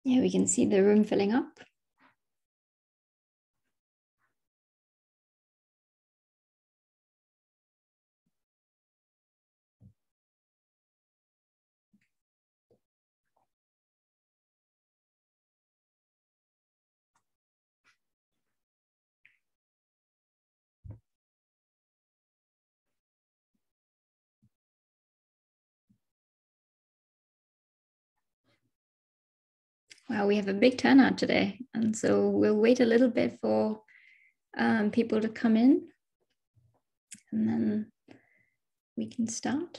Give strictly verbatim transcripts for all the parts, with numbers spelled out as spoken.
Yeah, we can see the room filling up. Wow, we have a big turnout today. And so we'll wait a little bit for um, people to come in, and then we can start.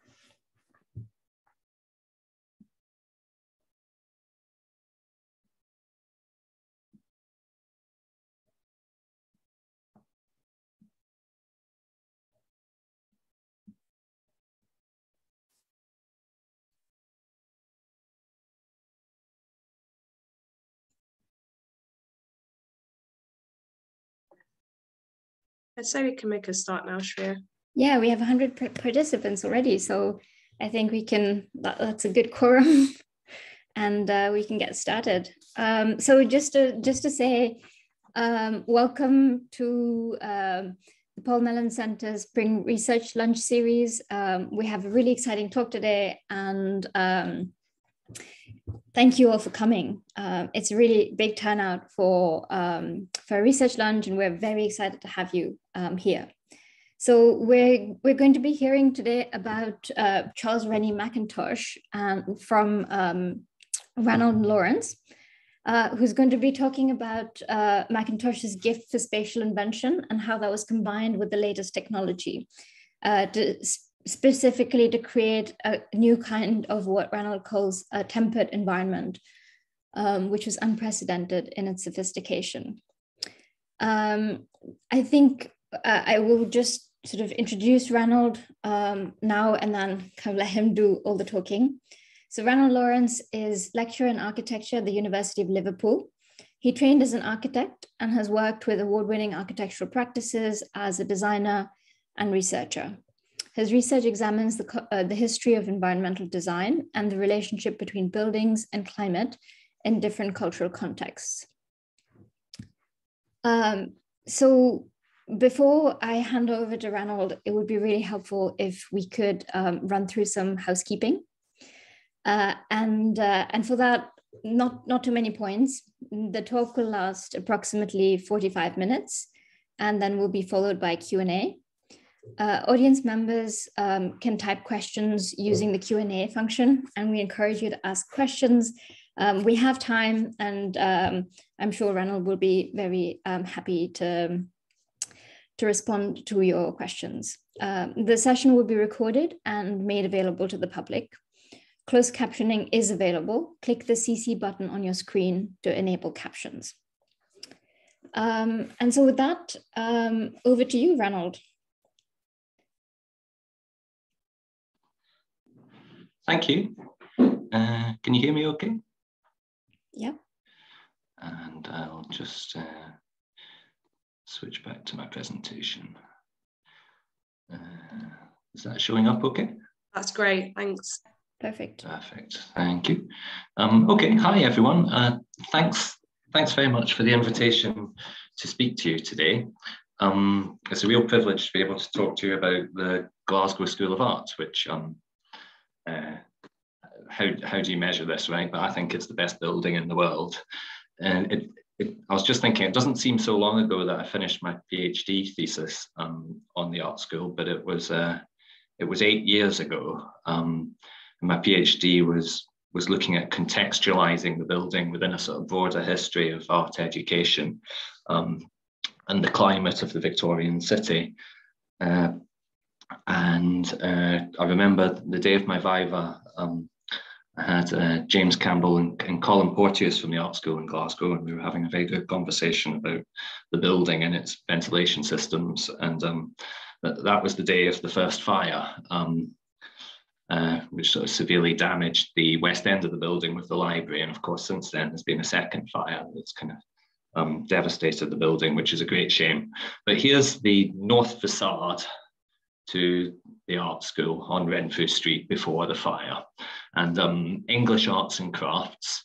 I'd say we can make a start now, Shreya. Yeah, we have one hundred participants already, so I think we can, that, that's a good quorum, and uh, we can get started. Um, so just to, just to say, um, welcome to um, the Paul Mellon Centre's Spring Research Lunch Series. Um, we have a really exciting talk today, and um, thank you all for coming. Uh, it's a really big turnout for, um, for a research lunch, and we're very excited to have you um, here. So we're, we're going to be hearing today about uh, Charles Rennie Mackintosh um, from um, Ranald Lawrence, uh, who's going to be talking about uh, Mackintosh's gift for spatial invention and how that was combined with the latest technology, uh, to, specifically to create a new kind of what Ranald calls a tempered environment, um, which was unprecedented in its sophistication. Um, I think uh, I will just sort of introduce Ranald um, now and then kind of let him do all the talking. So Ranald Lawrence is lecturer in architecture at the University of Liverpool. He trained as an architect and has worked with award-winning architectural practices as a designer and researcher. His research examines the, uh, the history of environmental design and the relationship between buildings and climate in different cultural contexts. Um, so before I hand over to Ranald, it would be really helpful if we could um, run through some housekeeping. Uh, and, uh, and for that, not, not too many points. The talk will last approximately forty-five minutes, and then will be followed by Q and A. Uh, audience members um, can type questions using the Q and A function, and we encourage you to ask questions. Um, we have time, and um, I'm sure Ranald will be very um, happy to, to respond to your questions. Um, the session will be recorded and made available to the public. Closed captioning is available. Click the C C button on your screen to enable captions. Um, and so with that, um, over to you, Ranald. Thank you. Uh, can you hear me okay? Yeah. And I'll just uh, switch back to my presentation. Uh, is that showing up okay? That's great, thanks. Perfect. Perfect, thank you. Um, okay, hi everyone. Uh, thanks, thanks very much for the invitation to speak to you today. Um, it's a real privilege to be able to talk to you about the Glasgow School of Art, which um, uh, how, how do you measure this, right? But I think it's the best building in the world. And it, it, I was just thinking, it doesn't seem so long ago that I finished my PhD thesis um, on the art school, but it was uh, it was eight years ago. Um, and my PhD was was looking at contextualising the building within a sort of broader history of art education um, and the climate of the Victorian city. Uh, and uh, I remember the day of my viva, um, I had uh, James Campbell and, and Colin Porteous from the art school in Glasgow, and we were having a very good conversation about the building and its ventilation systems. And um, that, that was the day of the first fire, um, uh, which sort of severely damaged the west end of the building with the library. And of course, since then, there's been a second fire that's kind of um, devastated the building, which is a great shame. But here's the north facade to the art school on Renfrew Street before the fire. And um, English arts and crafts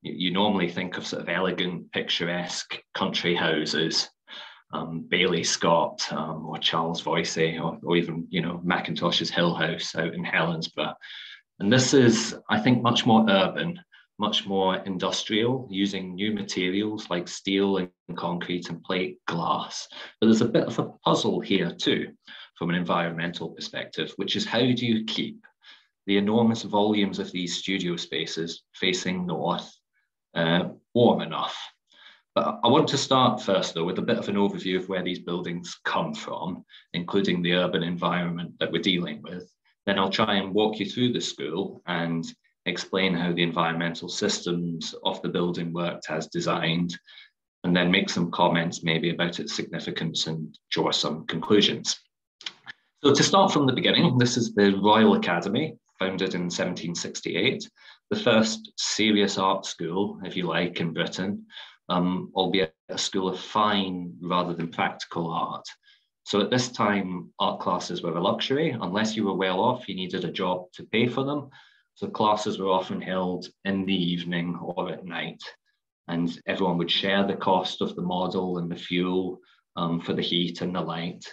you, you normally think of sort of elegant, picturesque country houses, um, Bailey Scott um, or Charles Voysey, or, or even, you know, Mackintosh's Hill House out in Helensburgh. And this is, I think, much more urban, much more industrial, using new materials like steel and concrete and plate glass. But there's a bit of a puzzle here too, from an environmental perspective, which is how do you keep the enormous volumes of these studio spaces facing north uh, warm enough? But I want to start first, though, with a bit of an overview of where these buildings come from, including the urban environment that we're dealing with. Then I'll try and walk you through the school and explain how the environmental systems of the building worked as designed, and then make some comments maybe about its significance and draw some conclusions. So to start from the beginning, this is the Royal Academy, founded in seventeen sixty-eight, the first serious art school, if you like, in Britain, um, albeit a school of fine rather than practical art. So at this time, art classes were a luxury. Unless you were well off, you needed a job to pay for them. So classes were often held in the evening or at night, and everyone would share the cost of the model and the fuel um, for the heat and the light.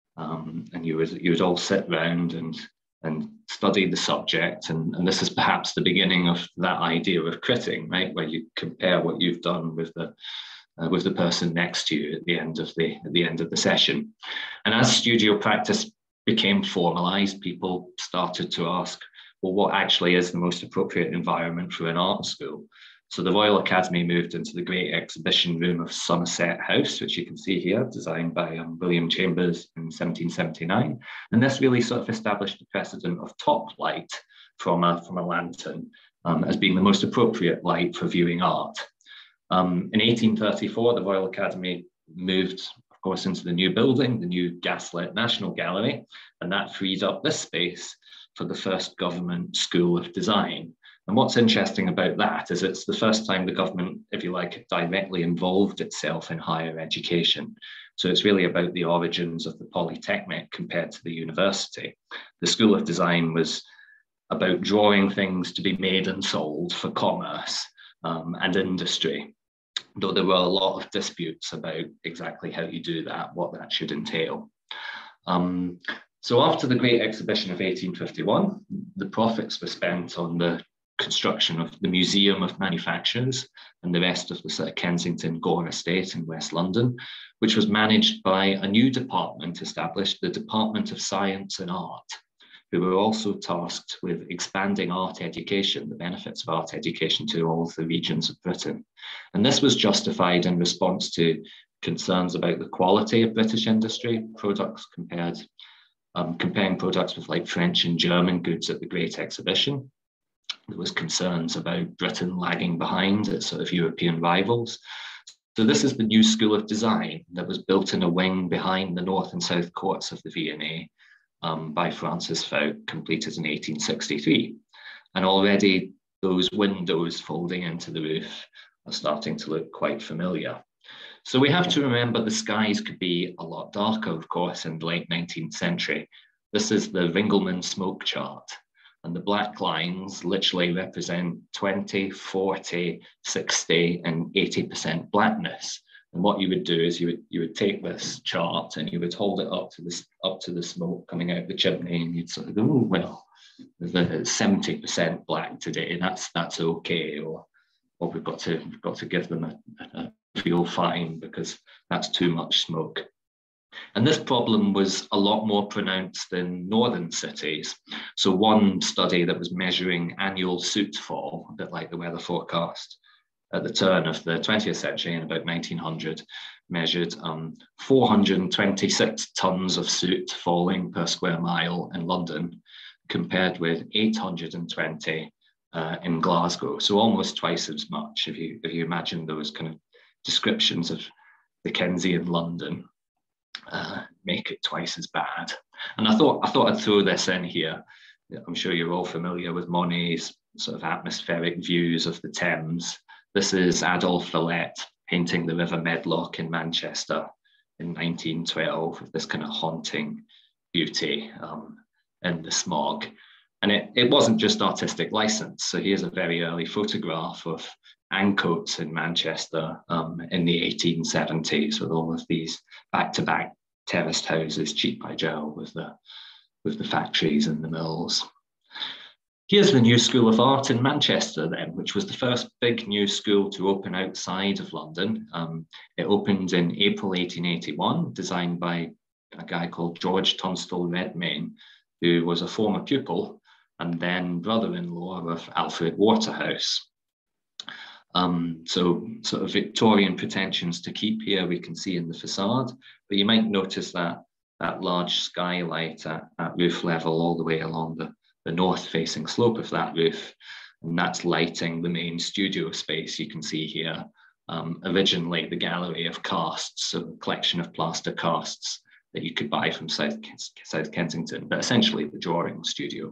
Um, and you would, you would all sit round and, and study the subject. And, and this is perhaps the beginning of that idea of critting, right? Where you compare what you've done with the uh, with the person next to you at the end of the at the end of the session. And as studio practice became formalized, people started to ask, well, what actually is the most appropriate environment for an art school? So the Royal Academy moved into the Great Exhibition Room of Somerset House, which you can see here, designed by um, William Chambers in seventeen seventy-nine. And this really sort of established the precedent of top light from a, from a lantern um, as being the most appropriate light for viewing art. Um, in eighteen thirty-four, the Royal Academy moved, of course, into the new building, the new gaslit National Gallery, and that freed up this space for the first government school of design. And what's interesting about that is it's the first time the government, if you like, directly involved itself in higher education. So it's really about the origins of the Polytechnic compared to the university. The School of Design was about drawing things to be made and sold for commerce um, and industry, though there were a lot of disputes about exactly how you do that, what that should entail. Um, so after the Great Exhibition of eighteen fifty-one, the profits were spent on the construction of the Museum of Manufactures and the rest of the sort of Kensington Gore estate in West London, which was managed by a new department established, the Department of Science and Art, who were also tasked with expanding art education, the benefits of art education to all of the regions of Britain. And this was justified in response to concerns about the quality of British industry, products compared, um, comparing products with like French and German goods at the Great Exhibition. There was concerns about Britain lagging behind its sort of European rivals. So this is the new School of Design that was built in a wing behind the north and south courts of the V and A um, by Francis Fowke, completed in eighteen sixty-three. And already those windows folding into the roof are starting to look quite familiar. So we have to remember the skies could be a lot darker, of course, in the late nineteenth century. This is the Ringelmann smoke chart. And the black lines literally represent twenty, forty, sixty, and eighty percent blackness. And what you would do is you would you would take this chart and you would hold it up to this up to the smoke coming out the chimney, and you'd sort of go, oh, well, there's seventy percent black today, and that's that's okay. Or or we've got to we've got to give them a, a feel fine because that's too much smoke. And this problem was a lot more pronounced in northern cities. So one study that was measuring annual soot fall, a bit like the weather forecast, at the turn of the twentieth century in about nineteen hundred, measured um, four hundred twenty-six tons of soot falling per square mile in London, compared with eight hundred twenty uh, in Glasgow. So almost twice as much, if you, if you imagine those kind of descriptions of Dickensian London. Uh, make it twice as bad. And I thought I thought I'd throw this in here. I'm sure you're all familiar with Monet's sort of atmospheric views of the Thames. This is Adolphe Villette painting the River Medlock in Manchester in nineteen twelve with this kind of haunting beauty um, in the smog. And it, it wasn't just artistic license. So here's a very early photograph of Ancoats in Manchester um, in the eighteen seventies, with all of these back-to-back terraced houses, cheek by jowl, with the, with the factories and the mills. Here's the new School of Art in Manchester then, which was the first big new school to open outside of London. Um, it opened in April eighteen eighty-one, designed by a guy called George Tunstall Redmayne, who was a former pupil and then brother-in-law of Alfred Waterhouse. Um, so sort of Victorian pretensions to keep here we can see in the facade, but you might notice that, that large skylight at, at roof level all the way along the the north-facing slope of that roof, and that's lighting the main studio space you can see here. Um, originally, the gallery of casts, so a collection of plaster casts that you could buy from South, South Kensington, but essentially the drawing studio.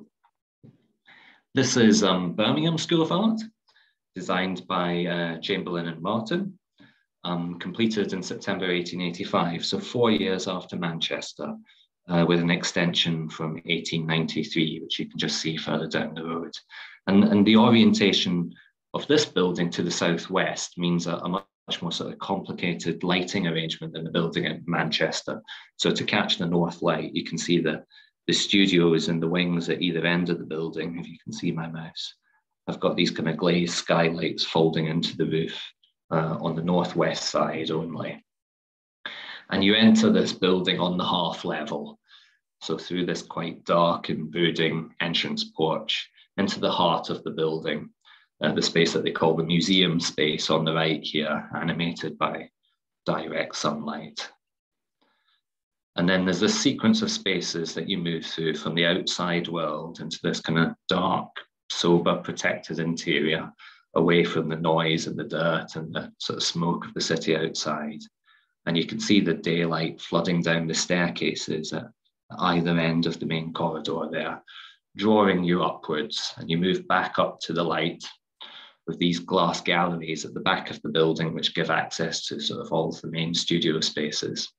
This is um, Birmingham School of Art, designed by uh, Chamberlain and Martin, um, completed in September eighteen eighty-five, so four years after Manchester. Uh, with an extension from eighteen ninety-three, which you can just see further down the road. And, and the orientation of this building to the southwest means a, a much more sort of complicated lighting arrangement than the building in Manchester. So to catch the north light, you can see the, the studios and the wings at either end of the building, if you can see my mouse. I've got these kind of glazed skylights folding into the roof uh, on the northwest side only. And you enter this building on the half level. So through this quite dark and brooding entrance porch into the heart of the building, uh, the space that they call the museum space on the right here, animated by direct sunlight. And then there's this sequence of spaces that you move through from the outside world into this kind of dark, sober, protected interior, away from the noise and the dirt and the sort of smoke of the city outside. And you can see the daylight flooding down the staircases at either end of the main corridor there, drawing you upwards, and you move back up to the light with these glass galleries at the back of the building, which give access to sort of all of the main studio spaces.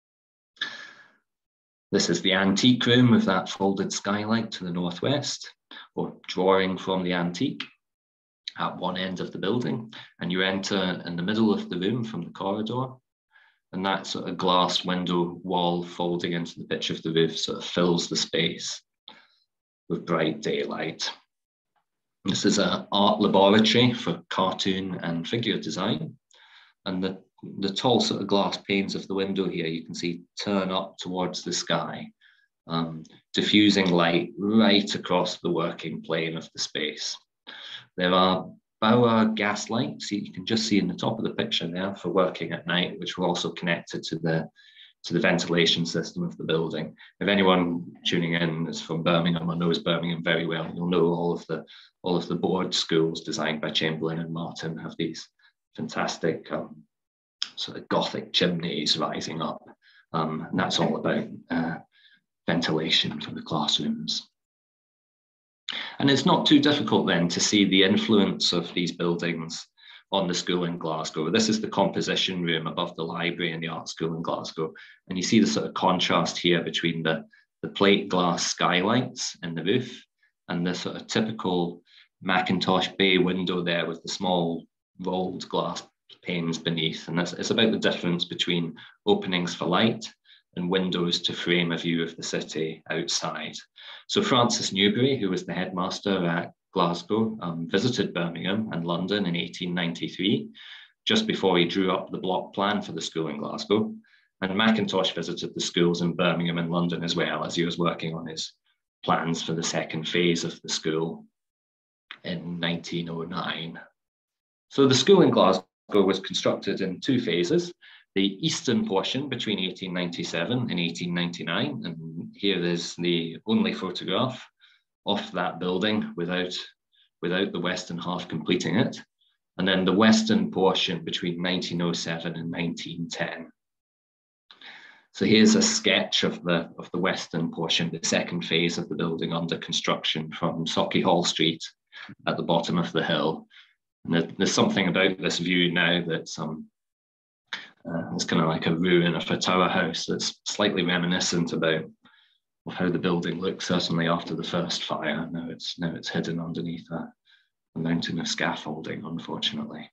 This is the antique room with that folded skylight to the northwest, or drawing from the antique at one end of the building, and you enter in the middle of the room from the corridor. And that sort of glass window wall folding into the pitch of the roof sort of fills the space with bright daylight. This is an art laboratory for cartoon and figure design. And the, the tall sort of glass panes of the window here, you can see turn up towards the sky, um, diffusing light right across the working plane of the space. There are Bauer gas lights you can just see in the top of the picture there for working at night, which were also connected to the to the ventilation system of the building. If anyone tuning in is from Birmingham or knows Birmingham very well, you'll know all of the all of the board schools designed by Chamberlain and Martin have these fantastic um, sort of Gothic chimneys rising up, um, and that's all about uh, ventilation for the classrooms. And it's not too difficult then to see the influence of these buildings on the school in Glasgow. This is the composition room above the library in the art school in Glasgow. And you see the sort of contrast here between the, the plate glass skylights in the roof and the sort of typical Mackintosh bay window there with the small rolled glass panes beneath. And that's, it's about the difference between openings for light and windows to frame a view of the city outside. So Francis Newbery, who was the headmaster at Glasgow, um, visited Birmingham and London in eighteen ninety-three, just before he drew up the block plan for the school in Glasgow. And Mackintosh visited the schools in Birmingham and London as well, as he was working on his plans for the second phase of the school in nineteen oh nine. So the school in Glasgow was constructed in two phases. The eastern portion between eighteen ninety-seven and eighteen ninety-nine, and here is the only photograph of that building without, without the western half completing it. And then the western portion between nineteen oh seven and nineteen ten. So here's a sketch of the, of the western portion, the second phase of the building under construction from Sauchiehall Street at the bottom of the hill. And there's something about this view now that's um, uh, it's kind of like a ruin of a tower house that's slightly reminiscent about of how the building looked, certainly after the first fire. Now it's, now it's hidden underneath a, a mountain of scaffolding, unfortunately.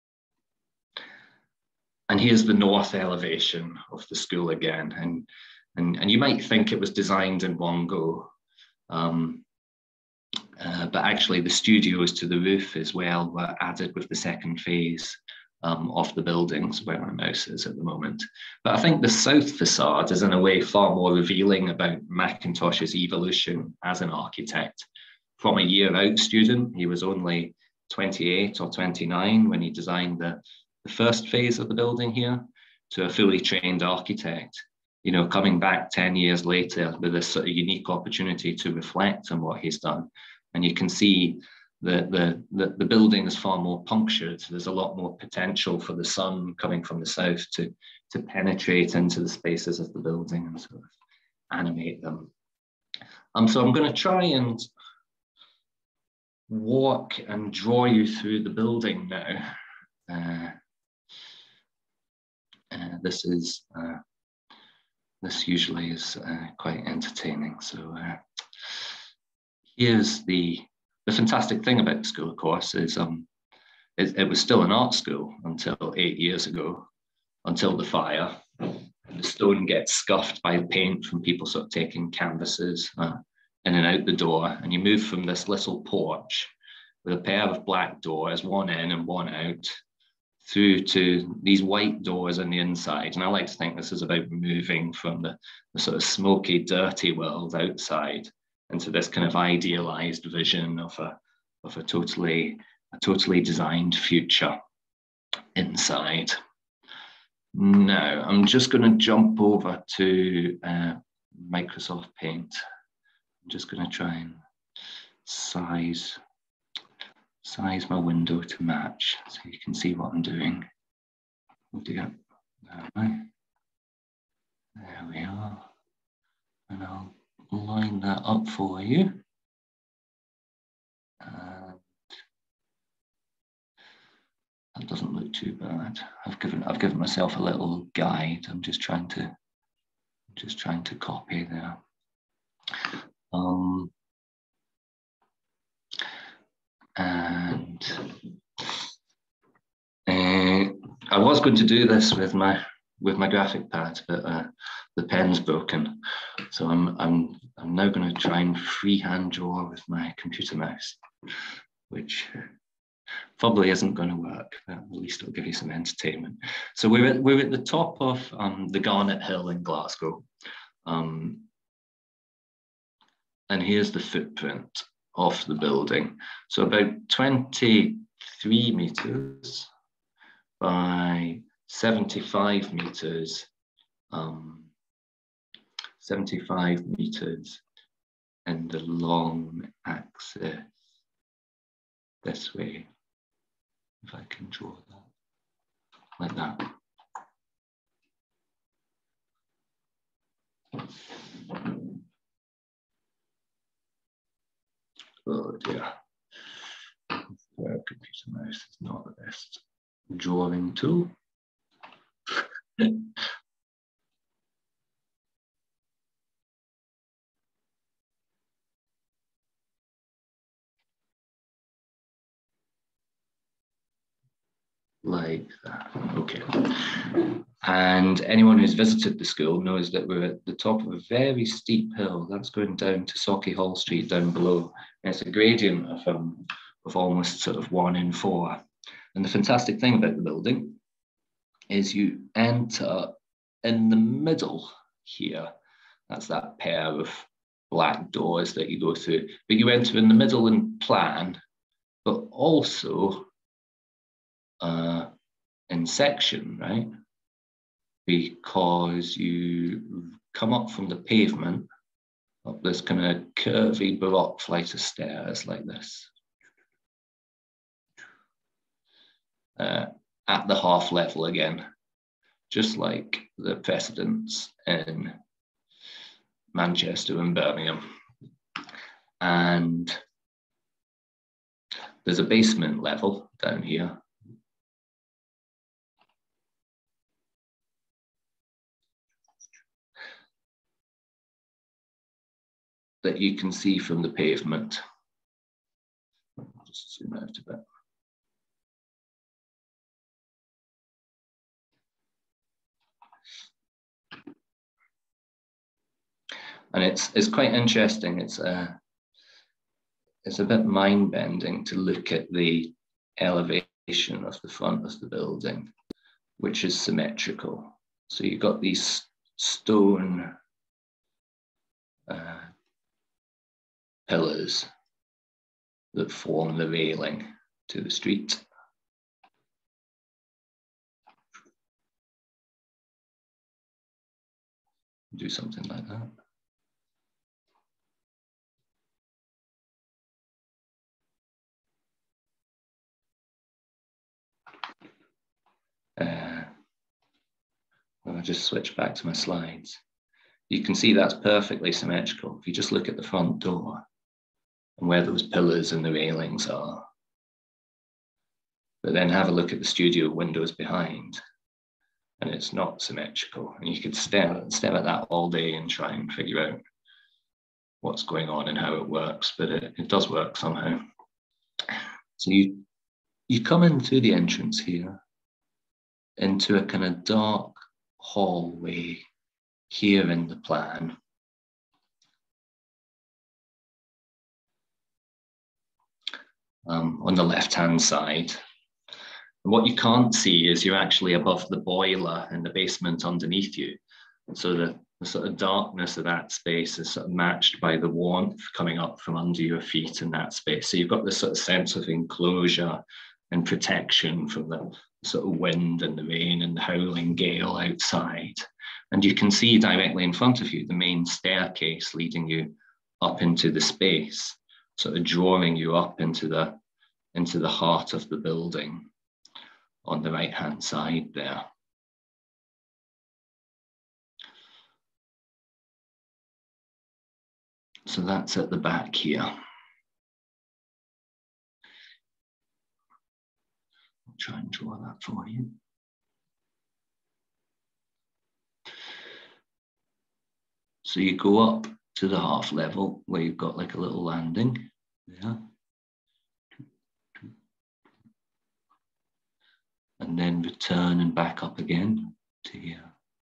And here's the north elevation of the school again. And, and, and you might think it was designed in one go, um, uh, but actually the studios to the roof as well were added with the second phase um, of the buildings, where my mouse is at the moment. But I think the south facade is in a way far more revealing about Mackintosh's evolution as an architect. From a year out student, he was only twenty-eight or twenty-nine when he designed the the first phase of the building here, to a fully trained architect, you know, coming back ten years later with this sort of unique opportunity to reflect on what he's done. And you can see that the, the, the building is far more punctured. There's a lot more potential for the sun coming from the south to, to penetrate into the spaces of the building and sort of animate them. Um, so I'm going to try and walk and draw you through the building now. Uh, Uh, this is, uh, this usually is uh, quite entertaining. So uh, here's the, the fantastic thing about the school, of course, is um, it, it was still an art school until eight years ago, until the fire. The stone gets scuffed by paint from people sort of taking canvases uh, in and out the door. And you move from this little porch with a pair of black doors, one in and one out, through to these white doors on the inside. And I like to think this is about moving from the, the sort of smoky, dirty world outside into this kind of idealized vision of a, of a totally, a totally designed future inside. Now, I'm just going to jump over to uh, Microsoft Paint. I'm just going to try and size size my window to match so you can see what I'm doing. Oh dear. There we are. And I'll line that up for you. And that doesn't look too bad. I've given I've given myself a little guide. I'm just trying to just trying to copy there. Um, And uh, I was going to do this with my with my graphic pad, but uh, the pen's broken. So I'm I'm I'm now going to try and freehand draw with my computer mouse, which probably isn't going to work, but at least it'll give you some entertainment. So we're at, we're at the top of um, the Garnet Hill in Glasgow, um, and here's the footprint of the building. So about twenty-three meters by seventy-five meters, um, seventy-five meters in the long axis this way, if I can draw that, like that. Oh dear, the computer mouse is not the best drawing tool. Like that, okay. And anyone who's visited the school knows that we're at the top of a very steep hill that's going down to Sauchiehall Street down below. And it's a gradient of, um, of almost sort of one in four. And the fantastic thing about the building is you enter in the middle here. That's that pair of black doors that you go through. But you enter in the middle in plan, but also uh, in section, right? Because you come up from the pavement, up this kind of curvy baroque flight of stairs like this. Uh, at the half level again, just like the precedents in Manchester and Birmingham. And there's a basement level down here. that you can see from the pavement. I'll just zoom out a bit. And it's, it's quite interesting. It's a, it's a bit mind-bending to look at the elevation of the front of the building, which is symmetrical. So you've got these stone uh, pillars that form the railing to the street. Do something like that. Uh, I'll just switch back to my slides. You can see that's perfectly symmetrical. If you just look at the front door and where those pillars and the railings are, but then have a look at the studio windows behind, and it's not symmetrical. And you could stare, stare at that all day and try and figure out what's going on and how it works, but it, it does work somehow. So you, you come in through the entrance here, into a kind of dark hallway here in the plan. Um, on the left-hand side. And what you can't see is you're actually above the boiler in the basement underneath you. So the, the sort of darkness of that space is sort of matched by the warmth coming up from under your feet in that space. So you've got this sort of sense of enclosure and protection from the sort of wind and the rain and the howling gale outside. And you can see directly in front of you the main staircase leading you up into the space, sort of drawing you up into the, into the heart of the building on the right-hand side there. So that's at the back here. I'll try and draw that for you. So you go up to the half level where you've got like a little landing there. And then return and back up again to here.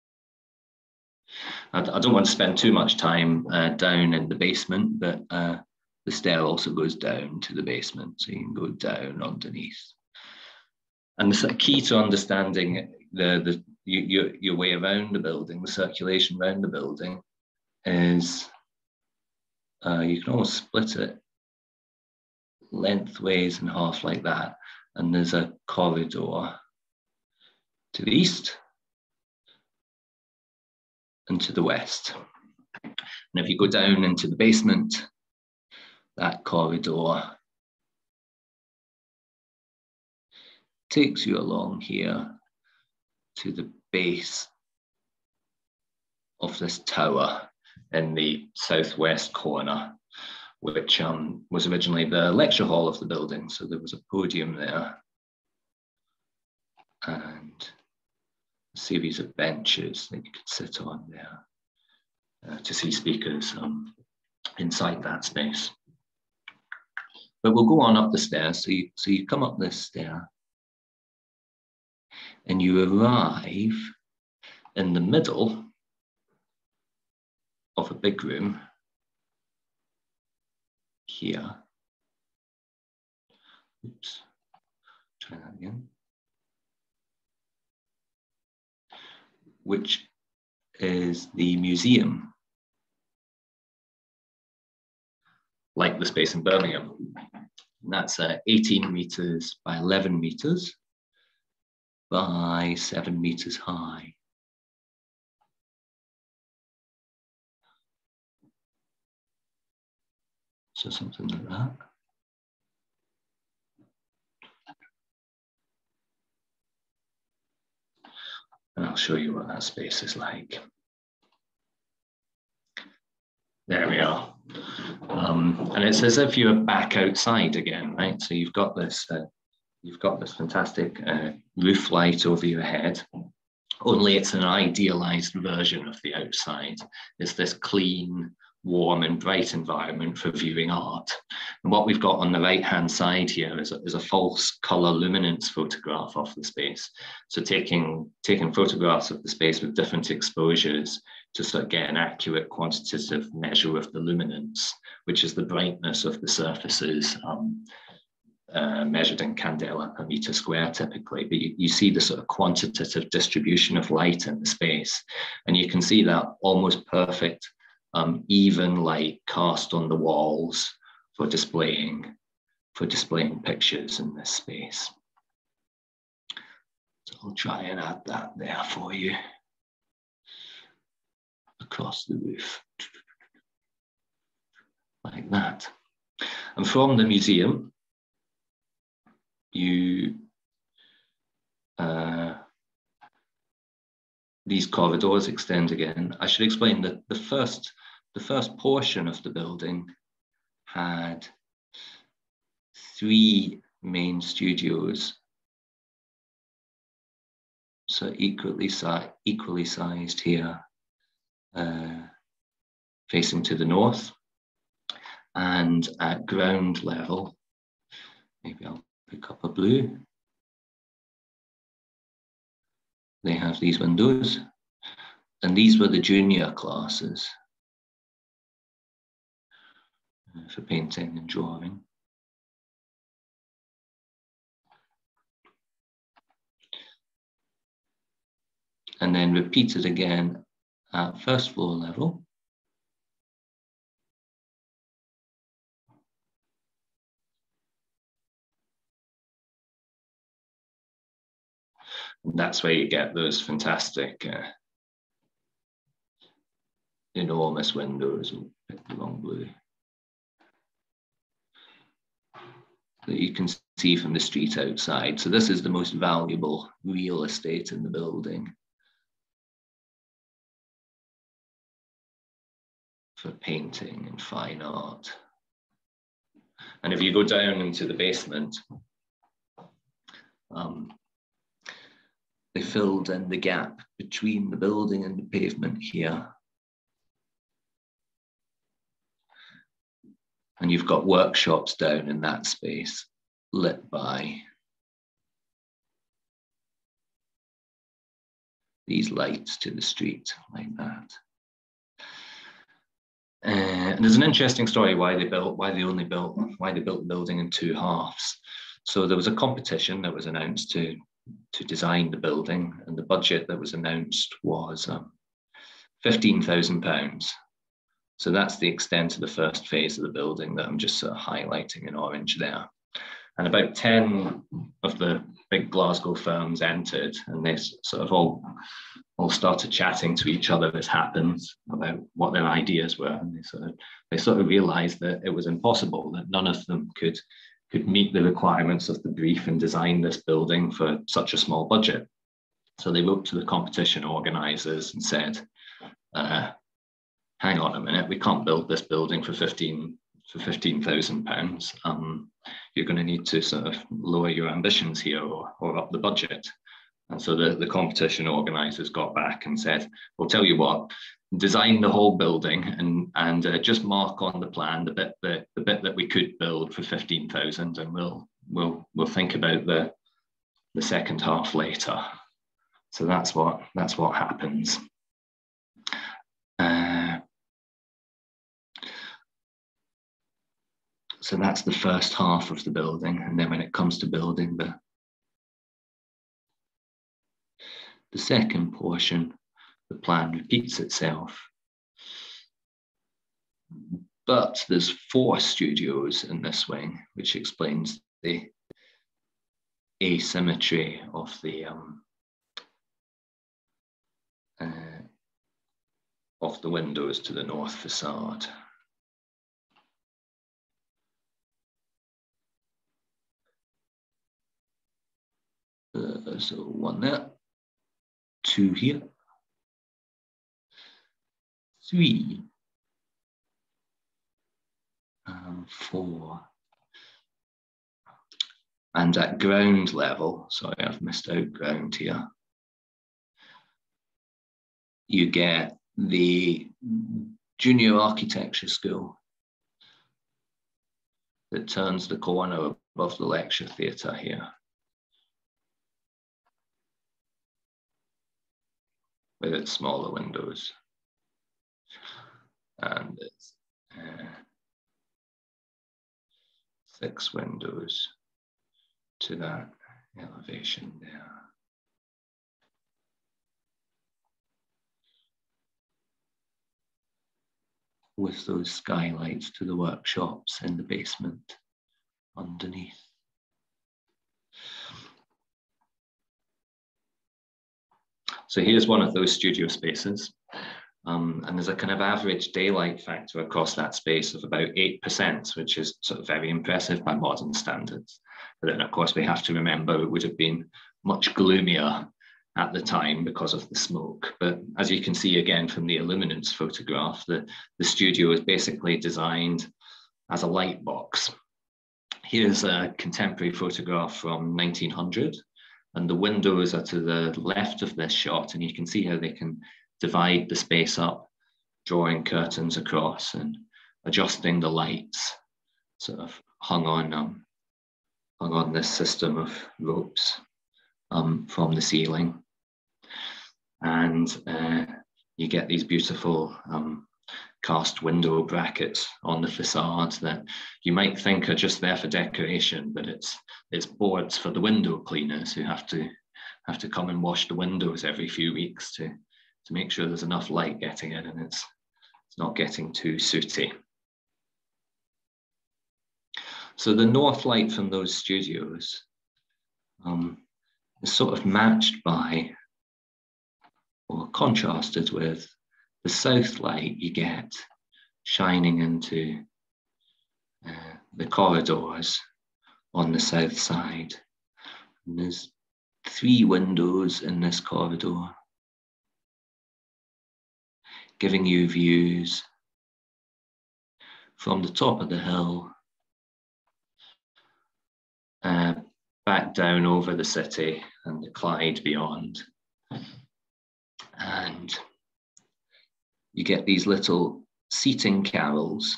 I, I don't want to spend too much time uh, down in the basement, but uh, the stair also goes down to the basement, so you can go down underneath. And the sort of key to understanding the, the you, your, your way around the building, the circulation around the building, is uh, you can almost split it lengthways in half like that. And there's a corridor to the east and to the west. And if you go down into the basement, that corridor takes you along here to the base of this tower in the southwest corner, which um, was originally the lecture hall of the building. So there was a podium there and a series of benches that you could sit on there uh, to see speakers um, inside that space. But we'll go on up the stairs. So you, so you come up this stair and you arrive in the middle of a big room here. Oops, try that again. Which is the museum, like the space in Birmingham. And that's uh, eighteen meters by eleven meters by seven meters high. So something like that. And I'll show you what that space is like. There we are. Um, and it's as if you're back outside again, right? So you've got this, uh, you've got this fantastic uh, roof light over your head, only it's an idealized version of the outside. It's this clean, warm and bright environment for viewing art. And what we've got on the right-hand side here is a, is a false color luminance photograph of the space. So taking, taking photographs of the space with different exposures to sort of get an accurate quantitative measure of the luminance, which is the brightness of the surfaces, um, uh, measured in candela per meter square typically. But you, you see the sort of quantitative distribution of light in the space. And you can see that almost perfect, um, even light cast on the walls for displaying, for displaying pictures in this space. So I'll try and add that there for you. Across the roof, like that. And from the museum, you, uh, these corridors extend again. I should explain that the first, the first portion of the building had three main studios, so equally, si equally sized here. Uh, facing to the north, and at ground level, maybe I'll pick up a blue. They have these windows, and these were the junior classes uh, for painting and drawing. And then repeated again at first floor level. And that's where you get those fantastic, uh, enormous windows. I'll pick the wrong blue. That you can see from the street outside. So this is the most valuable real estate in the building for painting and fine art. And if you go down into the basement, um, they filled in the gap between the building and the pavement here. And you've got workshops down in that space, lit by these lights to the street, like that. Uh, and there's an interesting story why they built, why they only built, why they built the building in two halves. So there was a competition that was announced to, to design the building, and the budget that was announced was um, fifteen thousand pounds. So that's the extent of the first phase of the building that I'm just sort of highlighting in orange there. And about ten of the big Glasgow firms entered, and they sort of all, all started chatting to each other as happens about what their ideas were. And they sort of, they sort of realized that it was impossible, that none of them could, could meet the requirements of the brief and design this building for such a small budget. So they wrote to the competition organizers and said, uh, hang on a minute, we can't build this building for fifteen for fifteen thousand pounds. Um, you're going to need to sort of lower your ambitions here, or, or up the budget. And so the, the competition organisers got back and said, well, tell you what, design the whole building and, and uh, just mark on the plan the bit that, the bit that we could build for fifteen thousand, and we'll, we'll, we'll think about the, the second half later. So that's what, that's what happens. Uh, So that's the first half of the building. And then when it comes to building the, the second portion, the plan repeats itself. But there's four studios in this wing, which explains the asymmetry of the um, uh, of the windows to the north facade. Uh, so one there, two here, three, um, four. And at ground level, sorry, I've missed out ground here, you get the junior architecture school that turns the corner above the lecture theatre here, with its smaller windows. And it's uh, six windows to that elevation there. With those skylights to the workshops in the basement underneath. So here's one of those studio spaces. Um, and there's a kind of average daylight factor across that space of about eight percent, which is sort of very impressive by modern standards. But then, of course, we have to remember it would have been much gloomier at the time because of the smoke. But as you can see again from the illuminance photograph, the, the studio is basically designed as a light box. Here's a contemporary photograph from nineteen hundred, and the windows are to the left of this shot, and you can see how they can divide the space up, drawing curtains across and adjusting the lights, sort of hung on, um, hung on this system of ropes um, from the ceiling. And uh, you get these beautiful um, cast window brackets on the facade that you might think are just there for decoration, but it's it's boards for the window cleaners who have to have to come and wash the windows every few weeks to to make sure there's enough light getting in and it's it's not getting too sooty. So the north light from those studios um, is sort of matched by or contrasted with the south light you get shining into uh, the corridors on the south side. And there's three windows in this corridor, giving you views from the top of the hill, uh, back down over the city and the Clyde beyond. And you get these little seating carrels,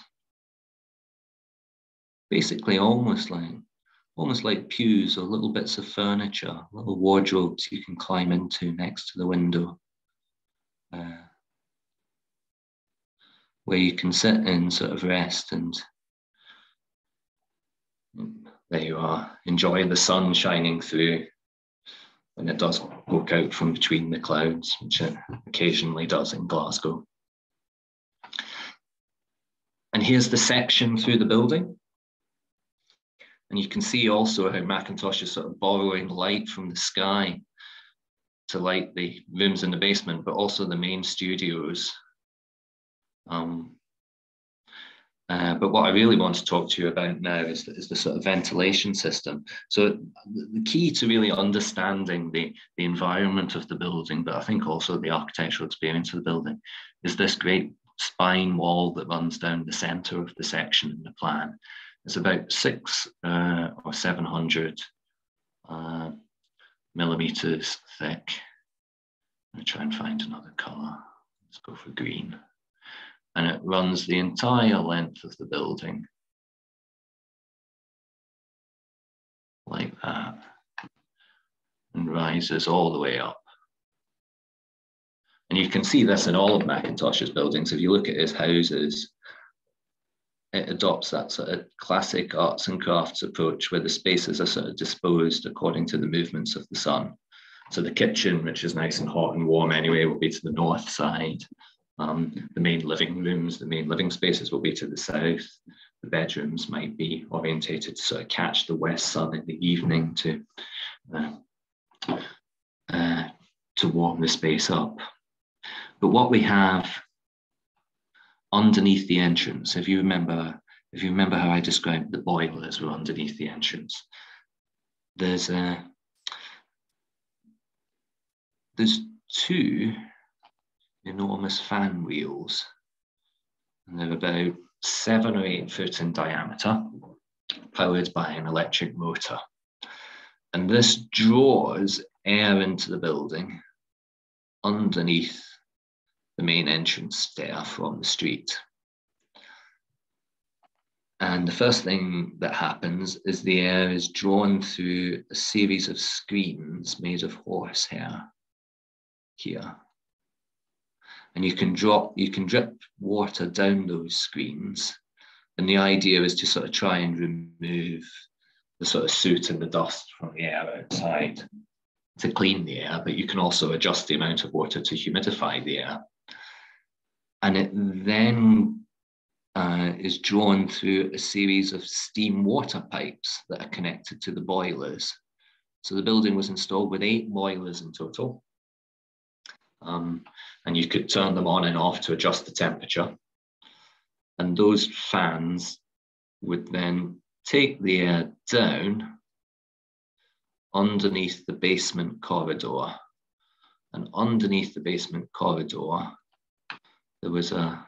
basically almost like, almost like pews or little bits of furniture, little wardrobes you can climb into next to the window, uh, where you can sit and sort of rest and there you are, enjoy the sun shining through when it does poke out from between the clouds, which it occasionally does in Glasgow. And here's the section through the building. And you can see also how Mackintosh is sort of borrowing light from the sky to light the rooms in the basement, but also the main studios. Um, Uh, but what I really want to talk to you about now is, is the sort of ventilation system. So the key to really understanding the, the environment of the building, but I think also the architectural experience of the building, is this great spine wall that runs down the center of the section in the plan. It's about six uh, or seven hundred uh, millimeters thick. I'm gonna try and find another color. Let's go for green. And it runs the entire length of the building like that and rises all the way up. And you can see this in all of Mackintosh's buildings. If you look at his houses, it adopts that sort of classic arts and crafts approach where the spaces are sort of disposed according to the movements of the sun. So the kitchen, which is nice and hot and warm anyway, will be to the north side. Um, the main living rooms, the main living spaces will be to the south. The bedrooms might be orientated to sort of catch the west sun in the evening to, uh, uh, to warm the space up. But what we have underneath the entrance, if you remember, if you remember how I described the boilers were underneath the entrance, there's a, there's two enormous fan wheels, and they're about seven or eight foot in diameter, powered by an electric motor. And this draws air into the building underneath the main entrance there from the street. And the first thing that happens is the air is drawn through a series of screens made of horsehair here. And you can drop, you can drip water down those screens. And the idea is to sort of try and remove the sort of soot and the dust from the air outside to clean the air, but you can also adjust the amount of water to humidify the air. And it then uh, is drawn through a series of steam water pipes that are connected to the boilers. So the building was installed with eight boilers in total. Um, and you could turn them on and off to adjust the temperature. And those fans would then take the air down underneath the basement corridor. And underneath the basement corridor, there was a,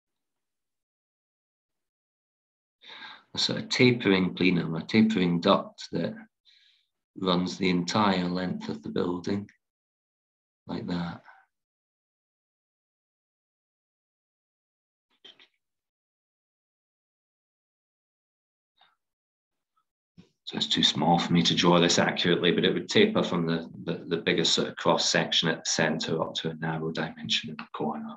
a sort of tapering plenum, a tapering duct that runs the entire length of the building, like that. So it's too small for me to draw this accurately, but it would taper from the, the, the biggest sort of cross section at the center up to a narrow dimension in the corner.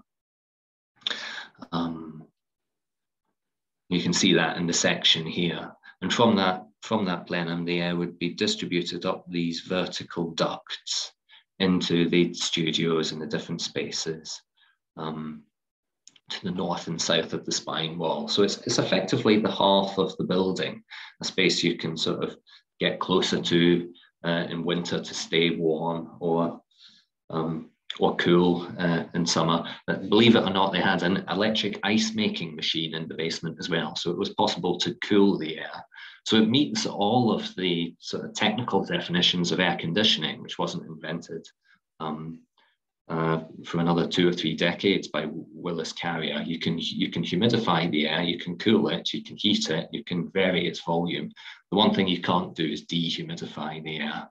Um, you can see that in the section here. And from that, from that plenum, the air would be distributed up these vertical ducts into the studios and the different spaces um, to the north and south of the spine wall. So it's, it's effectively the hearth of the building, a space you can sort of get closer to uh, in winter to stay warm or um, or cool uh, in summer. But believe it or not, they had an electric ice making machine in the basement as well. So it was possible to cool the air. So it meets all of the sort of technical definitions of air conditioning, which wasn't invented um, uh, for another two or three decades by Willis Carrier. You can, you can humidify the air, you can cool it, you can heat it, you can vary its volume. The one thing you can't do is dehumidify the air.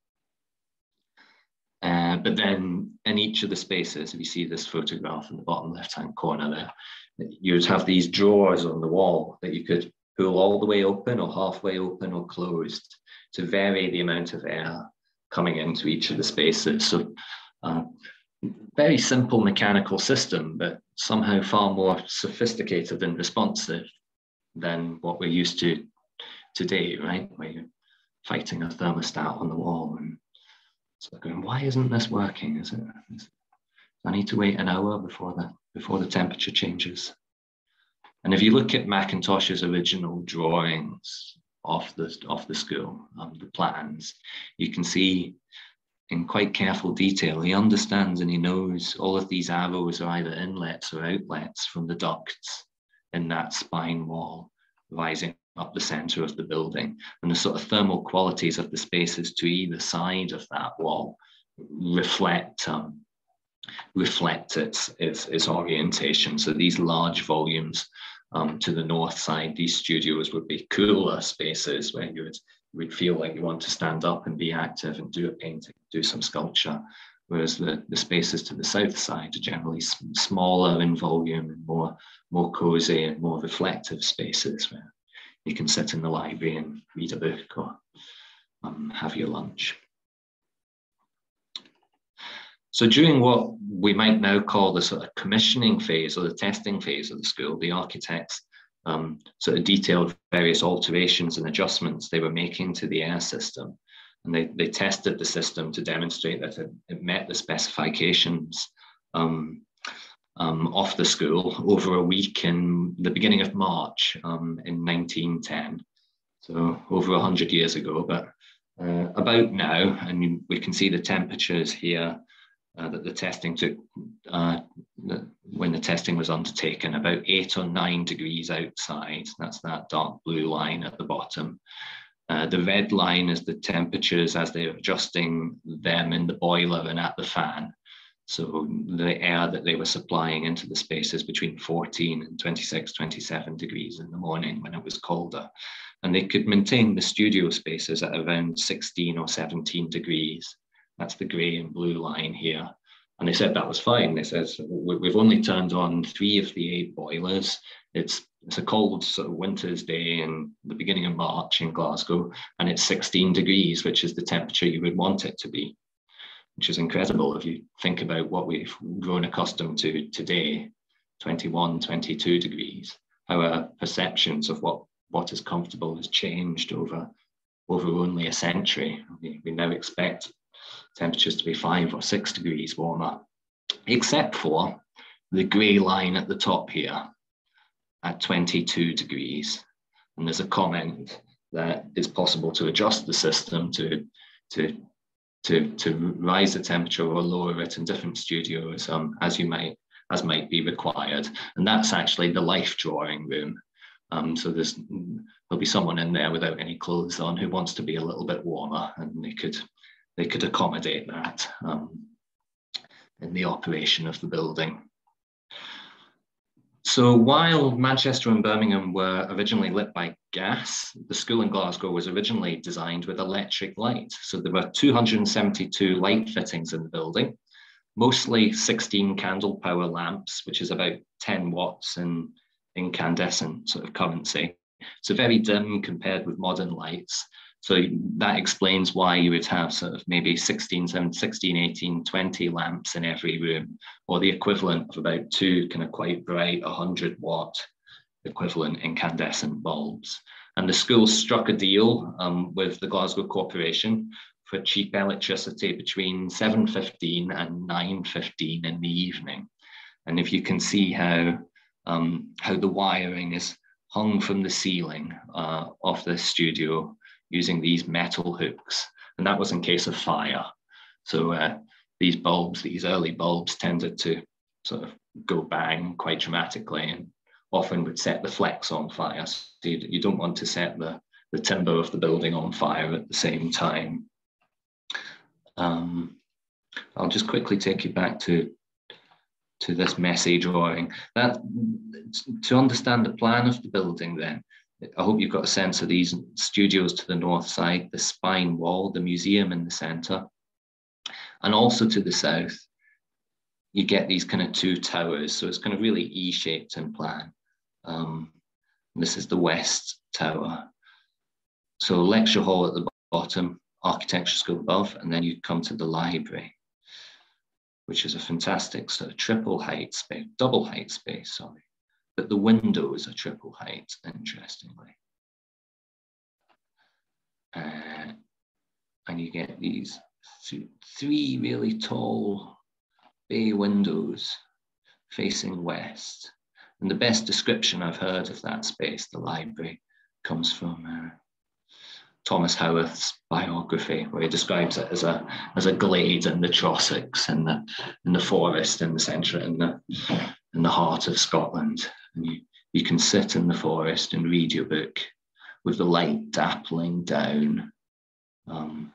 Uh, but then in each of the spaces, if you see this photograph in the bottom left-hand corner there, you would have these drawers on the wall that you could pull all the way open or halfway open or closed to vary the amount of air coming into each of the spaces. So uh, very simple mechanical system, but somehow far more sophisticated and responsive than what we're used to today, right? Where you're fighting a thermostat on the wall and so going, why isn't this working? Is it? Is, I need to wait an hour before the before the temperature changes. And if you look at Mackintosh's original drawings of the of the school, um, the plans, you can see in quite careful detail, he understands and he knows all of these arrows are either inlets or outlets from the ducts in that spine wall rising up the center of the building, and the sort of thermal qualities of the spaces to either side of that wall reflect um, reflect its, its its orientation. So these large volumes um, to the north side, these studios would be cooler spaces where you would you would feel like you want to stand up and be active and do a painting, do some sculpture. Whereas the, the spaces to the south side are generally smaller in volume and more more cozy and more reflective spaces where you can sit in the library and read a book or um, have your lunch. So during what we might now call the sort of commissioning phase or the testing phase of the school, the architects um, sort of detailed various alterations and adjustments they were making to the air system. And they, they tested the system to demonstrate that it, it met the specifications um, Um, off the school over a week in the beginning of March um, in nineteen ten. So over one hundred years ago, but uh, about now, and we can see the temperatures here uh, that the testing took, uh, the, when the testing was undertaken, about eight or nine degrees outside. That's that dark blue line at the bottom. Uh, the red line is the temperatures as they're adjusting them in the boiler and at the fan. So the air that they were supplying into the spaces between fourteen and twenty-six, twenty-seven degrees in the morning when it was colder. And they could maintain the studio spaces at around sixteen or seventeen degrees. That's the gray and blue line here. And they said that was fine. They said, we've only turned on three of the eight boilers. It's, it's a cold sort of winter's day in the beginning of March in Glasgow, and it's sixteen degrees, which is the temperature you would want it to be, which is incredible if you think about what we've grown accustomed to today, twenty-one, twenty-two degrees. How our perceptions of what, what is comfortable has changed over, over only a century. We, we now expect temperatures to be five or six degrees warmer, except for the grey line at the top here at twenty-two degrees. And there's a comment that it's possible to adjust the system to, to, to, to rise the temperature or lower it in different studios um, as you might, as might be required. And that's actually the life drawing room. Um, so there's, there'll be someone in there without any clothes on who wants to be a little bit warmer, and they could they could accommodate that um, in the operation of the building. So while Manchester and Birmingham were originally lit by gas, the school in Glasgow was originally designed with electric light. So there were two hundred seventy-two light fittings in the building, mostly sixteen candle power lamps, which is about ten watts in incandescent sort of currency. So very dim compared with modern lights. So that explains why you would have sort of maybe sixteen, seventeen, sixteen, eighteen, twenty lamps in every room, or the equivalent of about two kind of quite bright one hundred watt equivalent incandescent bulbs. And the school struck a deal um, with the Glasgow Corporation for cheap electricity between seven fifteen and nine fifteen in the evening. And if you can see how, um, how the wiring is hung from the ceiling uh, of the studio using these metal hooks, and that was in case of fire. So uh, these bulbs, these early bulbs tended to sort of go bang quite dramatically and often would set the flex on fire. So you, you don't want to set the, the timber of the building on fire at the same time. Um, I'll just quickly take you back to, to this messy drawing. That, to understand the plan of the building then, I hope you've got a sense of these studios to the north side, the spine wall, the museum in the center, and also to the south, you get these kind of two towers. So it's kind of really E-shaped in plan. Um, this is the west tower. So lecture hall at the bottom, architecture school above, and then you come to the library, which is a fantastic sort of triple height space, double height space, sorry. But the windows are triple height, interestingly. Uh, and you get these th three really tall bay windows facing west. And the best description I've heard of that space, the library, comes from uh, Thomas Howarth's biography, where he describes it as a as a glade in the Trossachs, in the in the forest in the centre, in the in the heart of Scotland. And you, you can sit in the forest and read your book with the light dappling down. Um,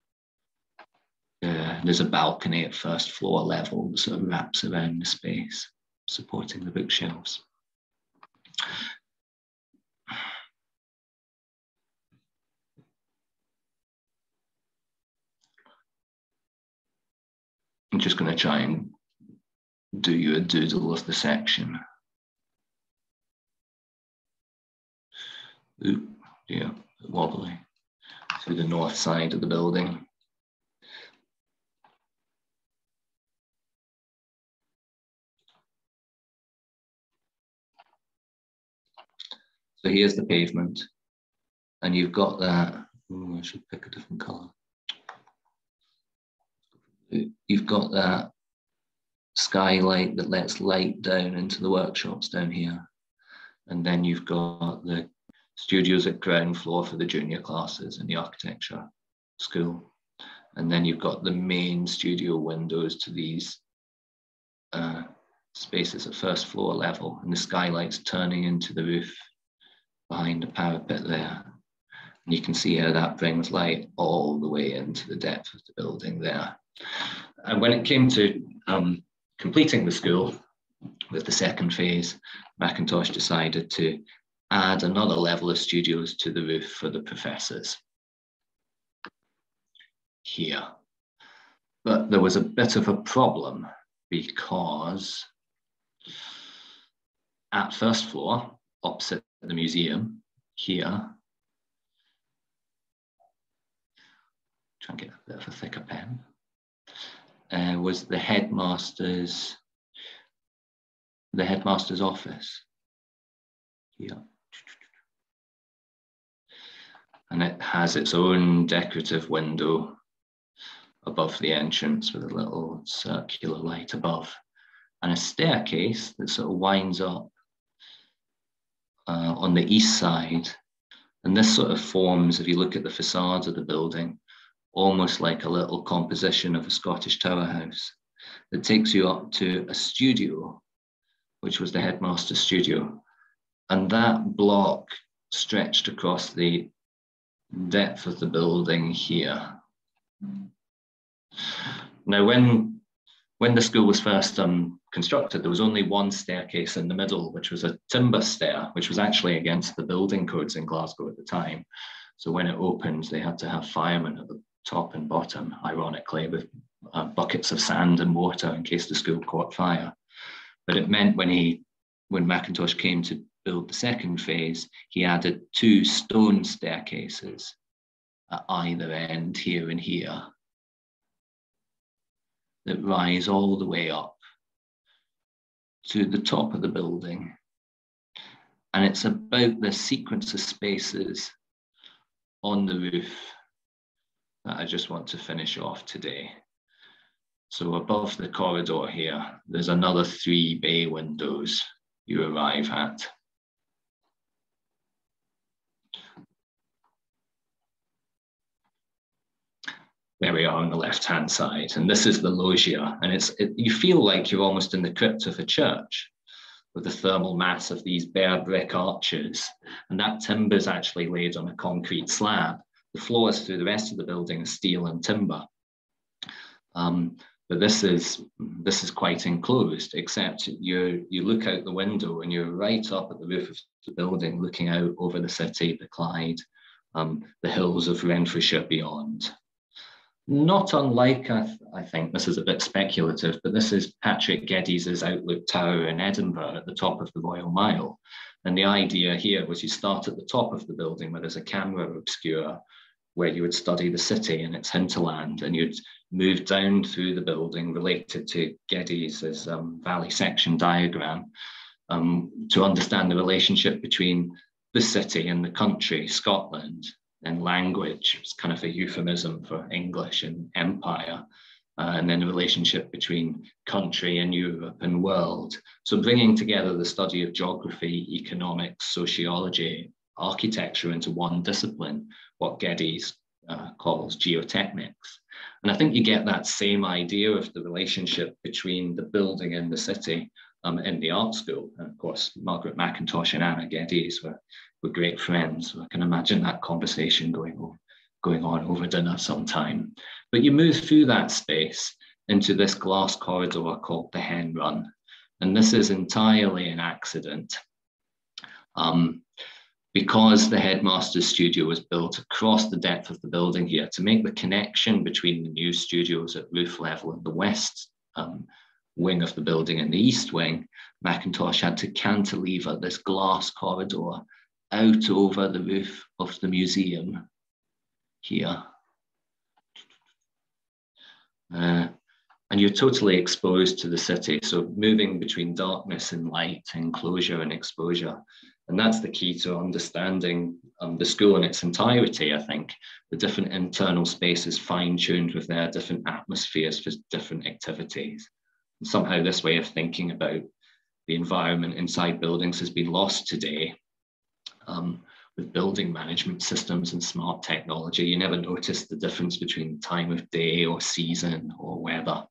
uh, there's a balcony at first floor level that sort of wraps around the space, supporting the bookshelves. I'm just going to try and do you a doodle of the section. Oop, yeah, wobbly. Through the north side of the building. So here's the pavement, and you've got that. Oh, I should pick a different colour. You've got that skylight that lets light down into the workshops down here. And then you've got the studios at ground floor for the junior classes in the architecture school. And then you've got the main studio windows to these uh, spaces at first floor level, and the skylight's turning into the roof behind the parapet there. And you can see how that brings light all the way into the depth of the building there. And when it came to um, completing the school with the second phase, Mackintosh decided to add another level of studios to the roof for the professors here. but there was a bit of a problem because at first floor, opposite the museum, here, try and get a bit of a thicker pen, uh, was the headmaster's, the headmaster's office. Here. And it has its own decorative window above the entrance with a little circular light above, and a staircase that sort of winds up uh, on the east side. And this sort of forms, if you look at the facade of the building, almost like a little composition of a Scottish tower house that takes you up to a studio, which was the headmaster's studio. And that block stretched across the depth of the building here. Now, when, when the school was first um, constructed, there was only one staircase in the middle, which was a timber stair, which was actually against the building codes in Glasgow at the time. So when it opened, they had to have firemen at the top and bottom, ironically, with uh, buckets of sand and water in case the school caught fire. But it meant when he, when Mackintosh came to build the second phase, he added two stone staircases at either end, here and here, that rise all the way up to the top of the building. And it's about the sequence of spaces on the roof that I just want to finish off today. So above the corridor here, there's another three bay windows you arrive at. There we are on the left-hand side, and this is the loggia, and it's it, you feel like you're almost in the crypt of a church with the thermal mass of these bare brick arches, and that timber is actually laid on a concrete slab. The floors through the rest of the building are steel and timber, um, but this is this is quite enclosed, except you you look out the window and you're right up at the roof of the building, looking out over the city, the Clyde, um, the hills of Renfrewshire beyond. Not unlike, I, th I think, this is a bit speculative, but this is Patrick Geddes' Outlook Tower in Edinburgh at the top of the Royal Mile. And the idea here was you start at the top of the building where there's a camera obscura, where you would study the city and its hinterland, and you'd move down through the building related to Geddes' um, valley section diagram um, to understand the relationship between the city and the country, Scotland. And language, it's kind of a euphemism for English and empire, uh, and then the relationship between country and Europe and world. So bringing together the study of geography, economics, sociology, architecture into one discipline, what Geddes uh, calls geotechnics. And I think you get that same idea of the relationship between the building and the city um, in the art school. And of course, Margaret Mackintosh and Anna Geddes were We're great friends, so I can imagine that conversation going on, going on over dinner sometime. But you move through that space into this glass corridor called the Hen Run. And this is entirely an accident um, because the headmaster's studio was built across the depth of the building here to make the connection between the new studios at roof level and the west um, wing of the building and the east wing. Mackintosh had to cantilever this glass corridor out over the roof of the museum here. Uh, and you're totally exposed to the city. So moving between darkness and light, enclosure and exposure. And that's the key to understanding um, the school in its entirety, I think. The different internal spaces fine-tuned with their different atmospheres for different activities. And somehow this way of thinking about the environment inside buildings has been lost today. Um, with building management systems and smart technology, you never notice the difference between time of day or season or weather.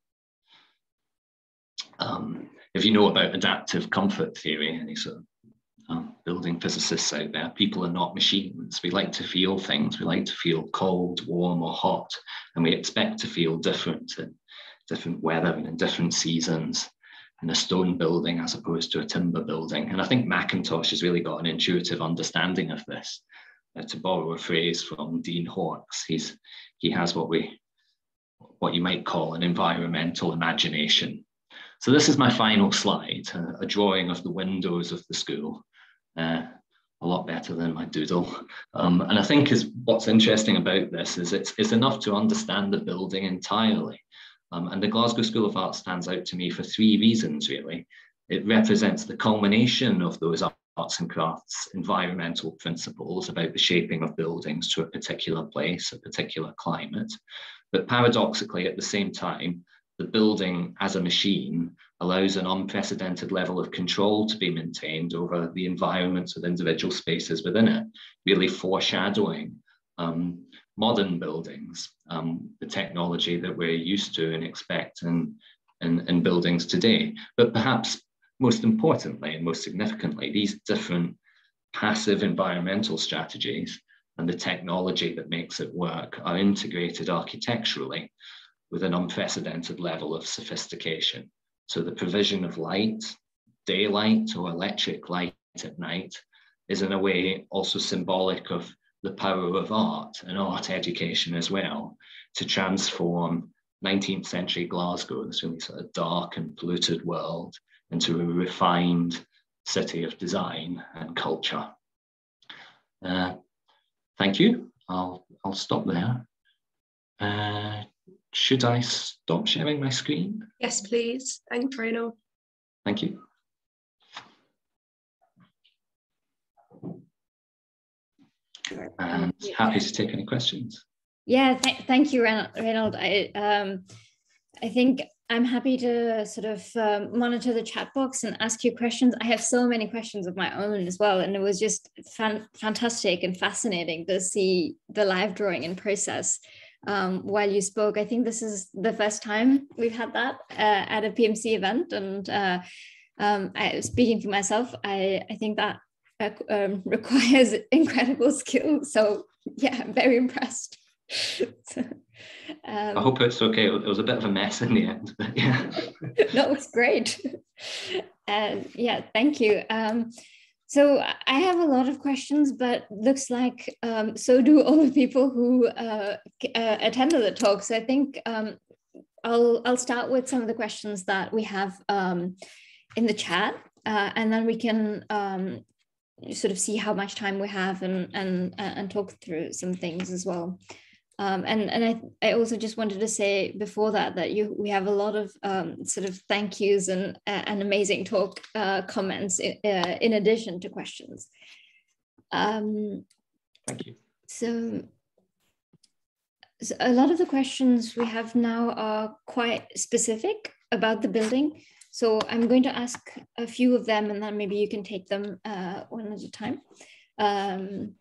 Um, if you know about adaptive comfort theory, any sort of um, building physicists out there, people are not machines. We like to feel things. We like to feel cold, warm, or hot, and we expect to feel different in different weather and in different seasons. In a stone building as opposed to a timber building. And I think Mackintosh has really got an intuitive understanding of this. Uh, to borrow a phrase from Dean Hawkes, he's, he has what we, what you might call an environmental imagination. So this is my final slide, a, a drawing of the windows of the school. Uh, a lot better than my doodle. Um, and I think is what's interesting about this is it's, it's enough to understand the building entirely. Um, and the Glasgow School of Art stands out to me for three reasons, really. It represents the culmination of those arts and crafts environmental principles about the shaping of buildings to a particular place, a particular climate. But paradoxically, at the same time, the building as a machine allows an unprecedented level of control to be maintained over the environments of individual spaces within it, really foreshadowing um, modern buildings, um, the technology that we're used to and expect in, in, in buildings today. But perhaps most importantly and most significantly, these different passive environmental strategies and the technology that makes it work are integrated architecturally with an unprecedented level of sophistication. So the provision of light, daylight or electric light at night is in a way also symbolic of the power of art and art education as well to transform nineteenth century Glasgow, this really sort of dark and polluted world, into a refined city of design and culture. Uh, thank you. I'll, I'll stop there. Uh, should I stop sharing my screen? Yes, please. Thanks, Rennie. Thank you. And happy to take any questions. Yeah, th thank you, Reynold. I, um, I think I'm happy to sort of um, monitor the chat box and ask you questions. I have so many questions of my own as well, and it was just fan fantastic and fascinating to see the live drawing in process um, while you spoke. I think this is the first time we've had that uh, at a P M C event, and uh, um, I, speaking for myself, I, I think that uh, um, requires incredible skill. So yeah, I'm very impressed. so, um, I hope it's okay. It was a bit of a mess in the end, but yeah. No, it's great. And uh, yeah, thank you. Um, so I have a lot of questions, but looks like um, so do all the people who uh, uh, attended the talk. So I think um, I'll I'll start with some of the questions that we have um, in the chat, uh, and then we can um, sort of see how much time we have and and and talk through some things as well. Um, and and I, I also just wanted to say before that that you we have a lot of um, sort of thank yous and uh, an amazing talk uh, comments in, uh, in addition to questions. Um, thank you. So, so a lot of the questions we have now are quite specific about the building. So I'm going to ask a few of them, and then maybe you can take them uh, one at a time. Um,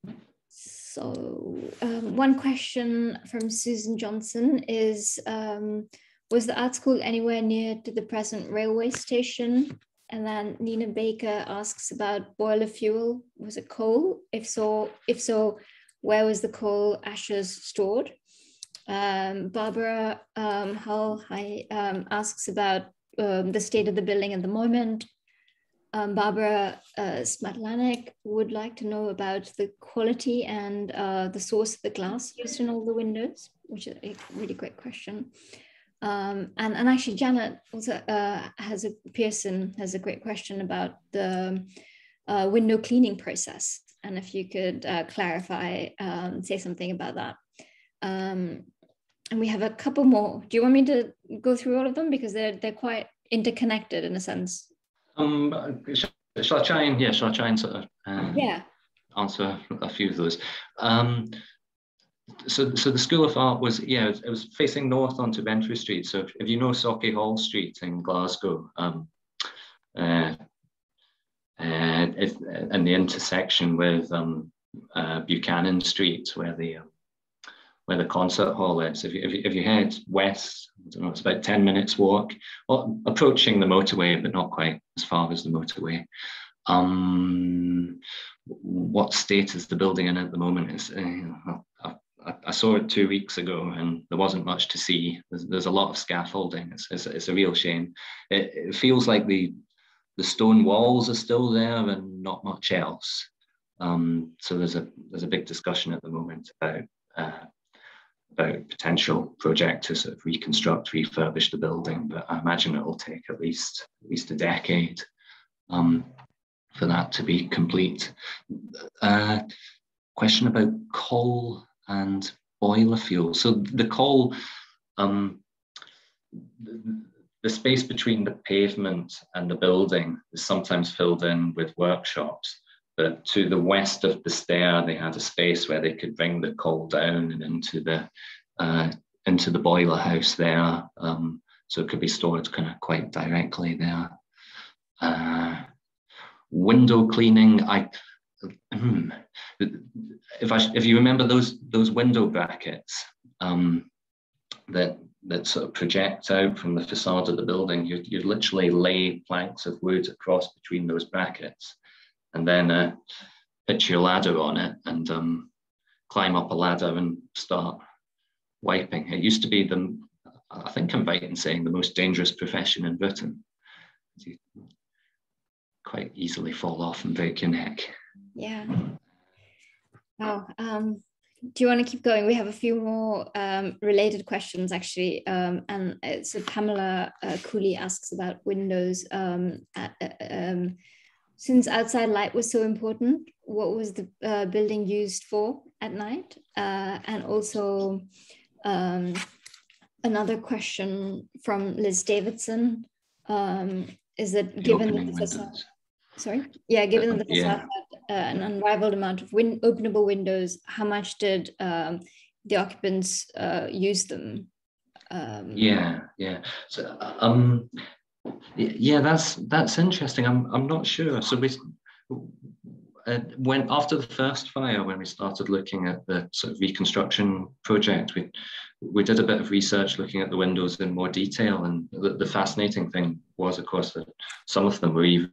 So um, one question from Susan Johnson is, um, was the art school anywhere near to the present railway station? And then Nina Baker asks about boiler fuel. Was it coal? If so, if so, where was the coal ashes stored? Um, Barbara um, Hull hi, um, asks about um, the state of the building at the moment. Um, Barbara uh, Smatlanek would like to know about the quality and uh, the source of the glass used in all the windows, which is a really great question. Um, and, and actually Janet also uh, has a, Pearson has a great question about the uh, window cleaning process. And if you could uh, clarify, um, say something about that. Um, and we have a couple more. Do you want me to go through all of them? Because they're, they're quite interconnected in a sense. Um, shall, shall I try and yeah, shall I try and sort of uh, yeah. answer a few of those? Um, so, so the School of Art was yeah, it was, it was facing north onto Ventry Street. So, if, if you know Sauchiehall Street in Glasgow, um, uh, uh, if, and the intersection with um, uh, Buchanan Street, where the um, where the concert hall is. If you, if you, if you head west, I don't know, it's about ten minutes walk, well, approaching the motorway, but not quite as far as the motorway. Um, what state is the building in at the moment? Is uh, I, I saw it two weeks ago and there wasn't much to see. There's, there's a lot of scaffolding. It's, it's, it's a real shame. It, it feels like the, the stone walls are still there and not much else. Um, so there's a, there's a big discussion at the moment about uh, about potential project to sort of reconstruct, refurbish the building, but I imagine it will take at least at least a decade um, for that to be complete. Uh, question about coal and boiler fuel. So the coal, um, the, the space between the pavement and the building is sometimes filled in with workshops. But to the west of the stair, they had a space where they could bring the coal down and into the uh, into the boiler house there. Um, so it could be stored kind of quite directly there. Uh, window cleaning. I if I if you remember those those window brackets um, that that sort of project out from the facade of the building, you you literally lay planks of wood across between those brackets. And then uh, pitch your ladder on it and um, climb up a ladder and start wiping. It used to be the, I think I'm right in saying, the most dangerous profession in Britain. You quite easily fall off and break your neck. Yeah. Wow. Um, do you want to keep going? We have a few more um, related questions, actually. Um, and uh, so Pamela uh, Cooley asks about windows. Um, at, uh, um, Since outside light was so important, what was the uh, building used for at night? Uh, and also um, another question from Liz Davidson um, is that the given that the facade, sorry, yeah, given that the facade yeah. had uh, an unrivaled amount of win openable windows, how much did um, the occupants uh, use them? Um, yeah, yeah. So, um, Yeah, that's that's interesting. I'm I'm not sure. So we uh, when after the first fire, when we started looking at the sort of reconstruction project, we we did a bit of research looking at the windows in more detail. And the, the fascinating thing was, of course, that some of them were even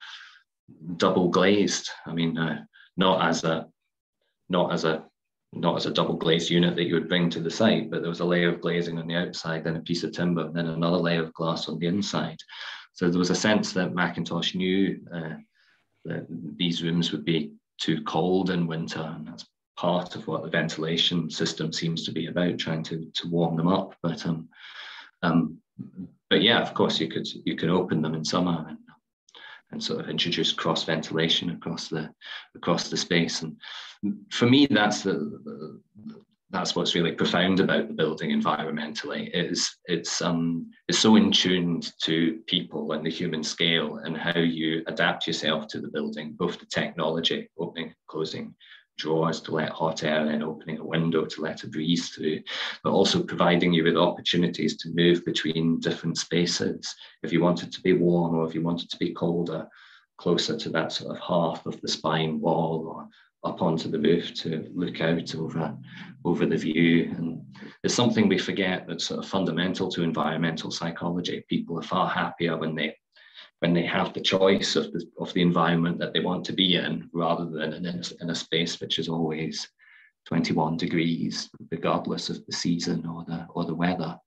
double glazed. I mean, uh, not as a not as a not as a double glazed unit that you would bring to the site, but there was a layer of glazing on the outside, then a piece of timber, and then another layer of glass on the inside. So there was a sense that Mackintosh knew uh, that these rooms would be too cold in winter, and that's part of what the ventilation system seems to be about, trying to, to warm them up. But um, um, but yeah, of course, you could you could open them in summer and and sort of introduce cross ventilation across the across the space. And for me, that's the that's what's really profound about the building environmentally. Is it's um it's so in tune to people and the human scale and how you adapt yourself to the building, both the technology, opening, closing drawers to let hot air in, opening a window to let a breeze through, but also providing you with opportunities to move between different spaces. If you want it to be warm or if you want it to be colder, closer to that sort of half of the spine wall or up onto the roof to look out over, over the view. And it's something we forget that's sort of fundamental to environmental psychology. People are far happier when they when they have the choice of the, of the environment that they want to be in, rather than in a, in a space which is always twenty-one degrees, regardless of the season or the, or the weather.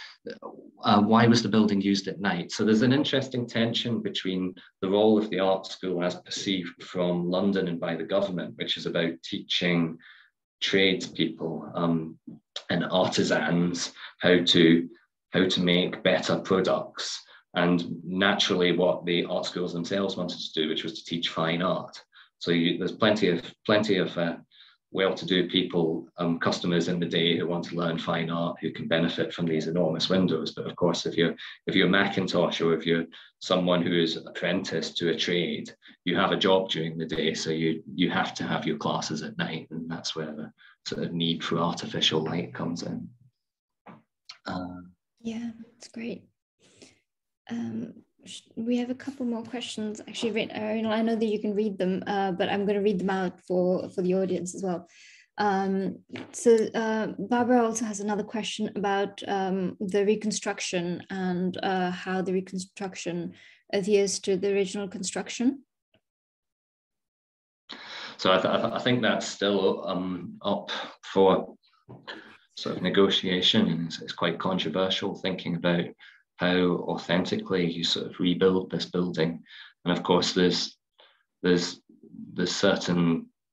Uh, why was the building used at night? So there's an interesting tension between the role of the art school as perceived from London and by the government, which is about teaching tradespeople um, and artisans how to, how to make better products. And naturally what the art schools themselves wanted to do, which was to teach fine art. So you, there's plenty of plenty of uh, well-to-do people, um, customers in the day who want to learn fine art, who can benefit from these enormous windows. But of course, if you're if you're Mackintosh or if you're someone who is apprenticed to a trade, you have a job during the day, so you you have to have your classes at night, and that's where the sort of need for artificial light comes in. Uh, yeah, that's great. Um, we have a couple more questions actually. I know that you can read them, uh, but I'm going to read them out for, for the audience as well. Um, so uh, Barbara also has another question about um, the reconstruction and uh, how the reconstruction adheres to the original construction. So I, th I think that's still um, up for sort of negotiation, and it's, it's quite controversial thinking about how authentically you sort of rebuild this building. And of course, there's there's there's certain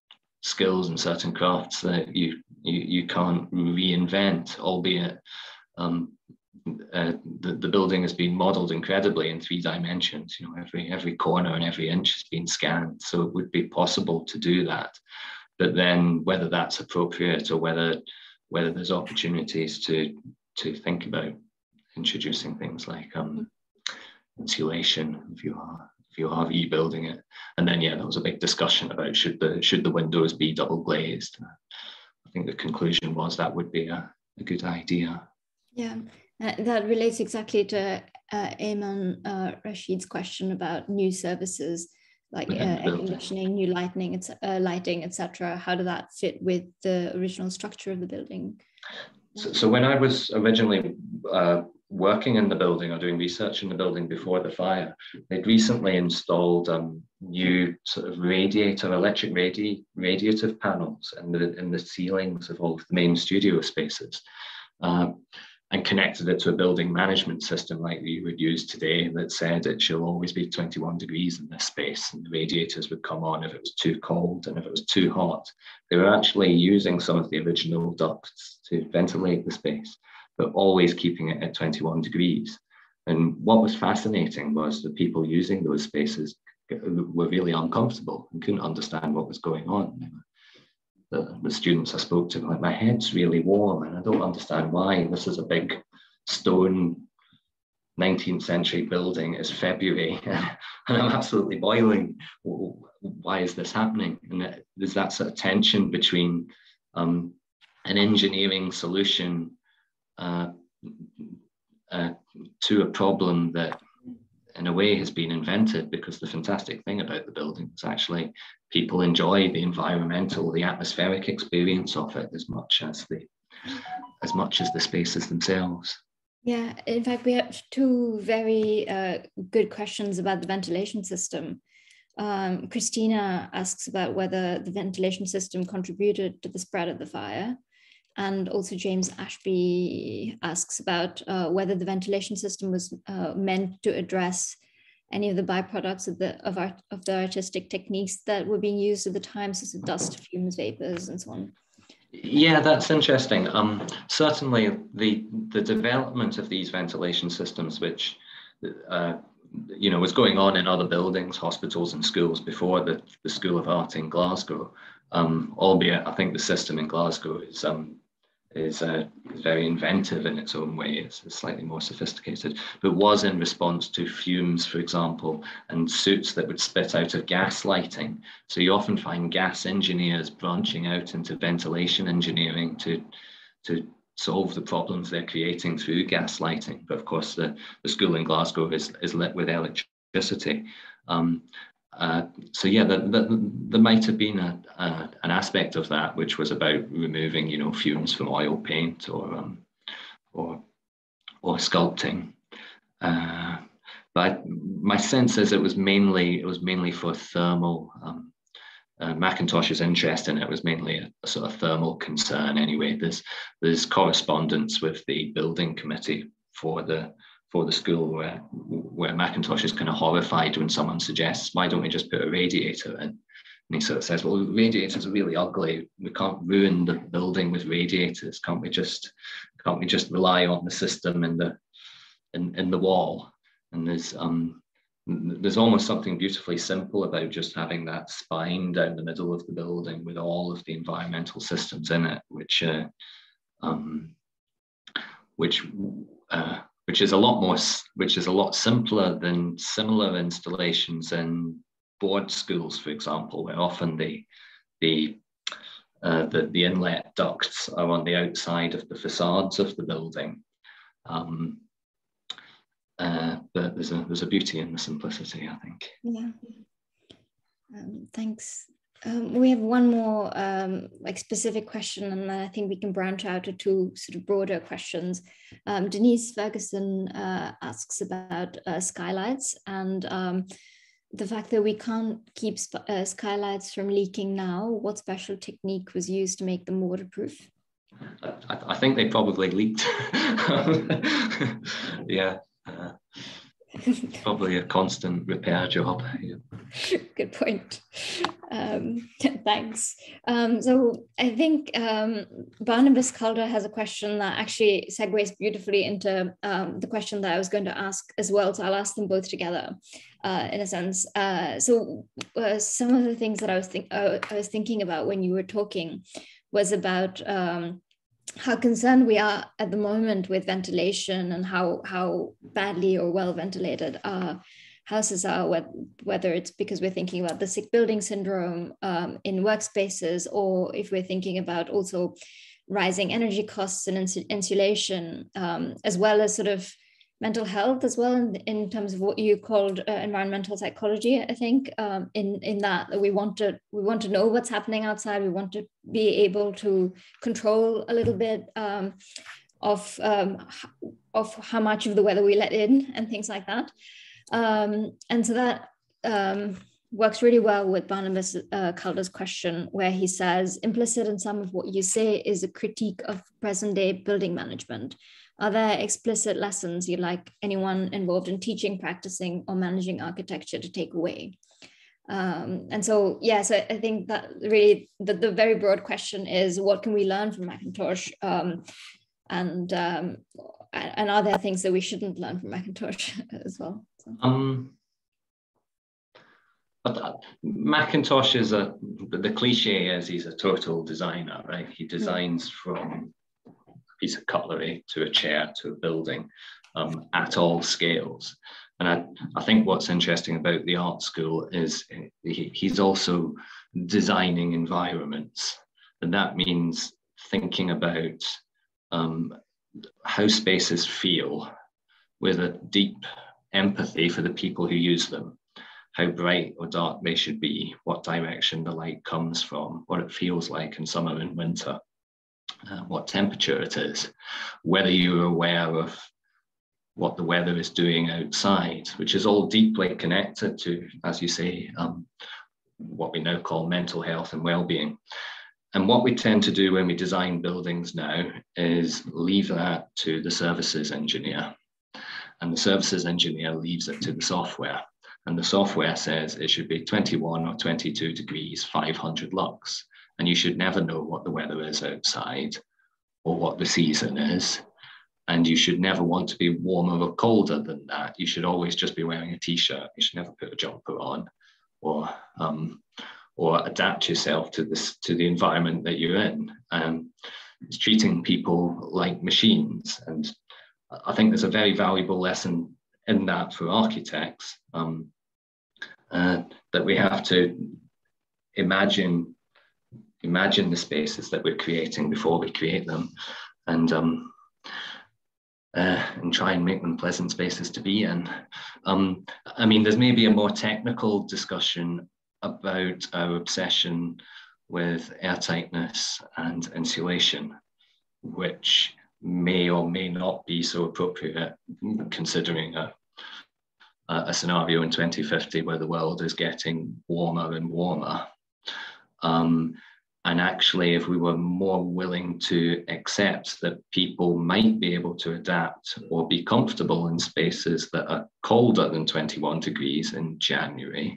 skills and certain crafts that you you, you can't reinvent, albeit um, uh, the, the building has been modeled incredibly in three dimensions. You know, every every corner and every inch has been scanned, so it would be possible to do that. But then whether that's appropriate, or whether whether there's opportunities to to think about introducing things like um, insulation if you are if you are rebuilding it. And then yeah, there was a big discussion about should the should the windows be double glazed. I think the conclusion was that would be a, a good idea. Yeah, uh, that relates exactly to uh, Ayman uh, Rashid's question about new services like uh, air conditioning, new lighting, it's uh, lighting, et cetera. How did that fit with the original structure of the building? So, so when I was originally uh, working in the building or doing research in the building before the fire, they'd recently installed um, new sort of radiator, electric radi radiative panels in the, in the ceilings of all of the main studio spaces, uh, and connected it to a building management system like you would use today that said it shall always be twenty-one degrees in this space, and the radiators would come on if it was too cold and if it was too hot. They were actually using some of the original ducts to ventilate the space, but always keeping it at twenty-one degrees. And what was fascinating was the people using those spaces were really uncomfortable and couldn't understand what was going on. The, the students I spoke to, like, my head's really warm and I don't understand why. This is a big stone nineteenth century building. It's February and I'm absolutely boiling. Why is this happening? And there's that sort of tension between um, an engineering solution uh, uh, to a problem that in a way has been invented, because the fantastic thing about the building is actually people enjoy the environmental, the atmospheric experience of it as much as the as much as the spaces themselves. Yeah, in fact, we have two very uh, good questions about the ventilation system. Um, Christina asks about whether the ventilation system contributed to the spread of the fire. And also James Ashby asks about uh, whether the ventilation system was uh, meant to address any of the byproducts of the of, art, of the artistic techniques that were being used at the time, such as dust, fumes, vapors, and so on. Yeah, that's interesting. Um, certainly, the the development of these ventilation systems, which uh, you know was going on in other buildings, hospitals, and schools before the the School of Art in Glasgow. Um, albeit, I think the system in Glasgow is um, is, uh, is very inventive in its own way. It's, it's slightly more sophisticated, but was in response to fumes, for example, and soot that would spit out of gas lighting. So you often find gas engineers branching out into ventilation engineering to, to solve the problems they're creating through gas lighting. But of course, the, the school in Glasgow is, is lit with electricity. Um, Uh, so yeah, the, the, there might have been a, a, an aspect of that which was about removing, you know, fumes from oil paint or um, or or sculpting. Uh, but my sense is it was mainly it was mainly for thermal. Um, uh, Mackintosh's interest in it was mainly a, a sort of thermal concern. Anyway, there's there's correspondence with the building committee for the. for the school where, where Mackintosh is kind of horrified when someone suggests, why don't we just put a radiator in? And he sort of says, well, radiators are really ugly. We can't ruin the building with radiators. Can't we just, can't we just rely on the system in the, in, in the wall? And there's, um, there's almost something beautifully simple about just having that spine down the middle of the building with all of the environmental systems in it, which, uh, um, which, uh, which is a lot more, which is a lot simpler than similar installations in board schools, for example, where often the the uh, the, the inlet ducts are on the outside of the facades of the building. Um, uh, but there's a there's a beauty in the simplicity, I think. Yeah. Um, thanks. Um, we have one more um, like specific question, and I think we can branch out to two sort of broader questions. Um, Denise Ferguson uh, asks about uh, skylights and um, the fact that we can't keep uh, skylights from leaking now. What special technique was used to make them waterproof? I, I think they probably leaked. Yeah. Uh, Probably a constant repair job. Good point. Um, thanks. Um, so I think um, Barnabas Calder has a question that actually segues beautifully into um, the question that I was going to ask as well. So I'll ask them both together, uh, in a sense. Uh, so uh, some of the things that I was think uh, I was thinking about when you were talking was about um, how concerned we are at the moment with ventilation and how how badly or well ventilated our houses are, whether it's because we're thinking about the sick building syndrome um, in workspaces, or if we're thinking about also rising energy costs and ins insulation, um, as well as sort of mental health as well, in, in terms of what you called uh, environmental psychology, I think, um, in, in that we want to we want to know what's happening outside. We want to be able to control a little bit um, of, um, of how much of the weather we let in and things like that. Um, and so that um, works really well with Barnabas uh, Calder's question, where he says, implicit in some of what you say is a critique of present day building management. Are there explicit lessons you'd like anyone involved in teaching, practicing, or managing architecture to take away? Um, and so, yeah, so I think that really the, the very broad question is, what can we learn from Mackintosh? Um, and, um, and are there things that we shouldn't learn from Mackintosh as well? So. Um, but Mackintosh is a, the cliche is he's a total designer, right? He designs mm. from a piece of cutlery to a chair to a building um, at all scales. And I, I think what's interesting about the art school is he, he's also designing environments. And that means thinking about um, how spaces feel with a deep empathy for the people who use them, how bright or dark they should be, what direction the light comes from, what it feels like in summer and winter, uh, what temperature it is, whether you're aware of what the weather is doing outside, which is all deeply connected to, as you say, um, what we now call mental health and well-being. And what we tend to do when we design buildings now is leave that to the services engineer. And the services engineer leaves it to the software. And the software says it should be twenty-one or twenty-two degrees, five hundred lux. And you should never know what the weather is outside or what the season is. And you should never want to be warmer or colder than that. You should always just be wearing a t-shirt. You should never put a jumper on, or um, or adapt yourself to this to the environment that you're in. Um, it's treating people like machines. And I think there's a very valuable lesson in that for architects, um, uh, that we have to imagine imagine the spaces that we're creating before we create them, and um, uh, and try and make them pleasant spaces to be in. Um, I mean, there's maybe a more technical discussion about our obsession with airtightness and insulation, which may or may not be so appropriate considering a, a scenario in twenty fifty where the world is getting warmer and warmer. Um, and actually, if we were more willing to accept that people might be able to adapt or be comfortable in spaces that are colder than twenty-one degrees in January,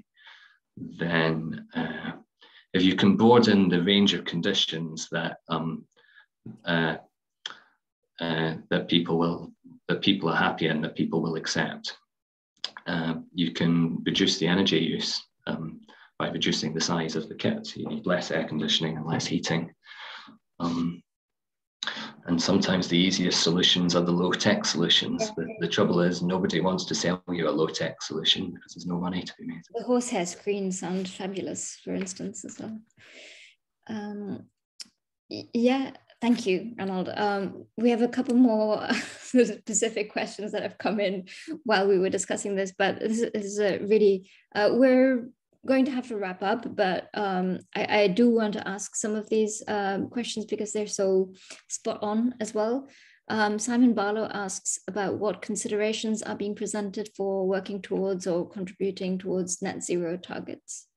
then uh, if you can broaden the range of conditions that um, uh, uh, that people will that people are happy in, that people will accept, uh, you can reduce the energy use um, by reducing the size of the kit. You need less air conditioning and less heating. Um, and sometimes the easiest solutions are the low-tech solutions. The, the trouble is nobody wants to sell you a low-tech solution because there's no money to be made. The horsehair screens sound fabulous, for instance, as well. Um, yeah, thank you, Ronald. Um, we have a couple more specific questions that have come in while we were discussing this, but this is a really, uh, we're going to have to wrap up, but um, I, I do want to ask some of these um, questions because they're so spot on as well. Um, Simon Barlow asks about what considerations are being presented for working towards or contributing towards net zero targets.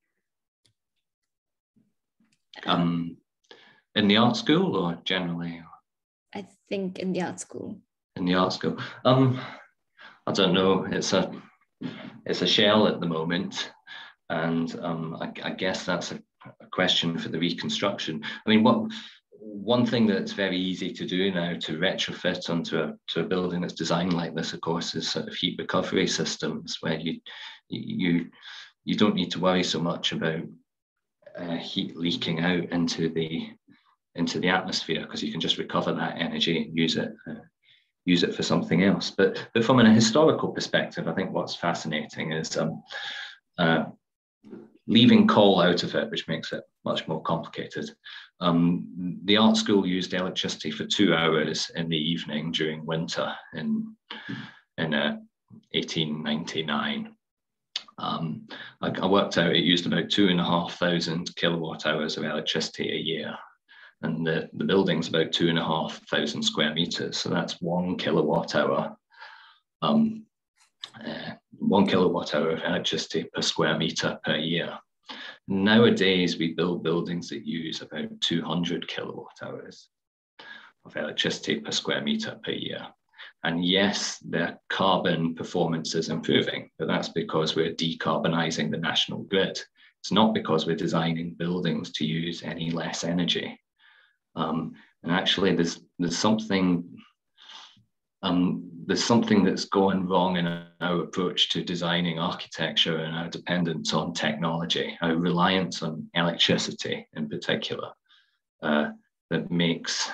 Um, in the art school or generally? I think in the art school. In the art school. Um, I don't know. It's a it's a shell at the moment. And um, I, I guess that's a, a question for the reconstruction. I mean, what one thing that's very easy to do now to retrofit onto a, to a building that's designed like this, of course, is sort of heat recovery systems, where you you you don't need to worry so much about uh, heat leaking out into the into the atmosphere, because you can just recover that energy and use it uh, use it for something else. But but from a historical perspective, I think what's fascinating is um, uh, leaving coal out of it, which makes it much more complicated. Um, the art school used electricity for two hours in the evening during winter in, in uh, eighteen ninety-nine. Um, I, I worked out it used about two and a half thousand kilowatt hours of electricity a year. And the, the building's about two and a half thousand square meters. So that's one kilowatt hour, um, uh, one kilowatt hour of electricity per square meter per year. Nowadays, we build buildings that use about two hundred kilowatt hours of electricity per square meter per year. And yes, their carbon performance is improving, but that's because we're decarbonizing the national grid. It's not because we're designing buildings to use any less energy. Um, and actually, there's there's something um, there's something that's going wrong in our approach to designing architecture and our dependence on technology, our reliance on electricity in particular, uh, that makes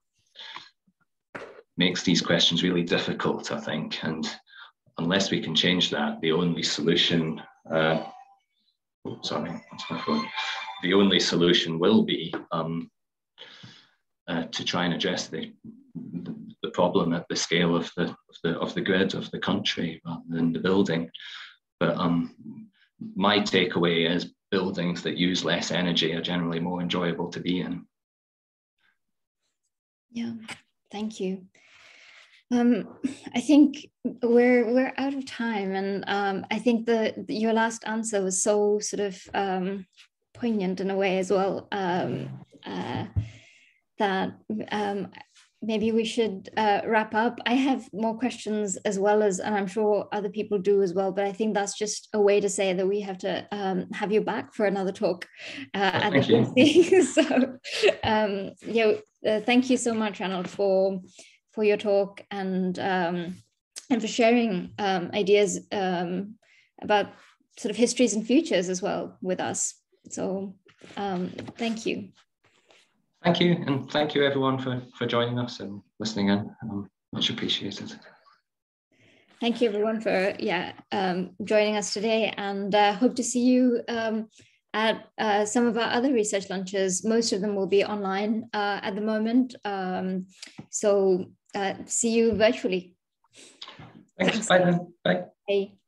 makes these questions really difficult, I think. And unless we can change that, the only solution, uh, oh, sorry, that's my phone. The only solution will be um, uh, to try and address the, the problem at the scale of the, of the of the grid of the country rather than the building. But um, my takeaway is buildings that use less energy are generally more enjoyable to be in. Yeah, thank you. Um, I think we're we're out of time, and um, I think the your last answer was so sort of um, poignant in a way as well. Um, uh, that um, maybe we should uh, wrap up. I have more questions as well as, and I'm sure other people do as well. But I think that's just a way to say that we have to um, have you back for another talk uh, at the meeting. So, um, yeah, uh, thank you so much, Ranald, for. for your talk and um, and for sharing um, ideas um, about sort of histories and futures as well with us. So um, thank you. Thank you, and thank you everyone for, for joining us and listening in. Um, much appreciated. Thank you everyone for yeah um, joining us today, and uh, hope to see you um, at uh, some of our other research lunches. Most of them will be online uh, at the moment. Um, so Uh, see you virtually. Thanks. Thanks. Bye then. Bye. Bye.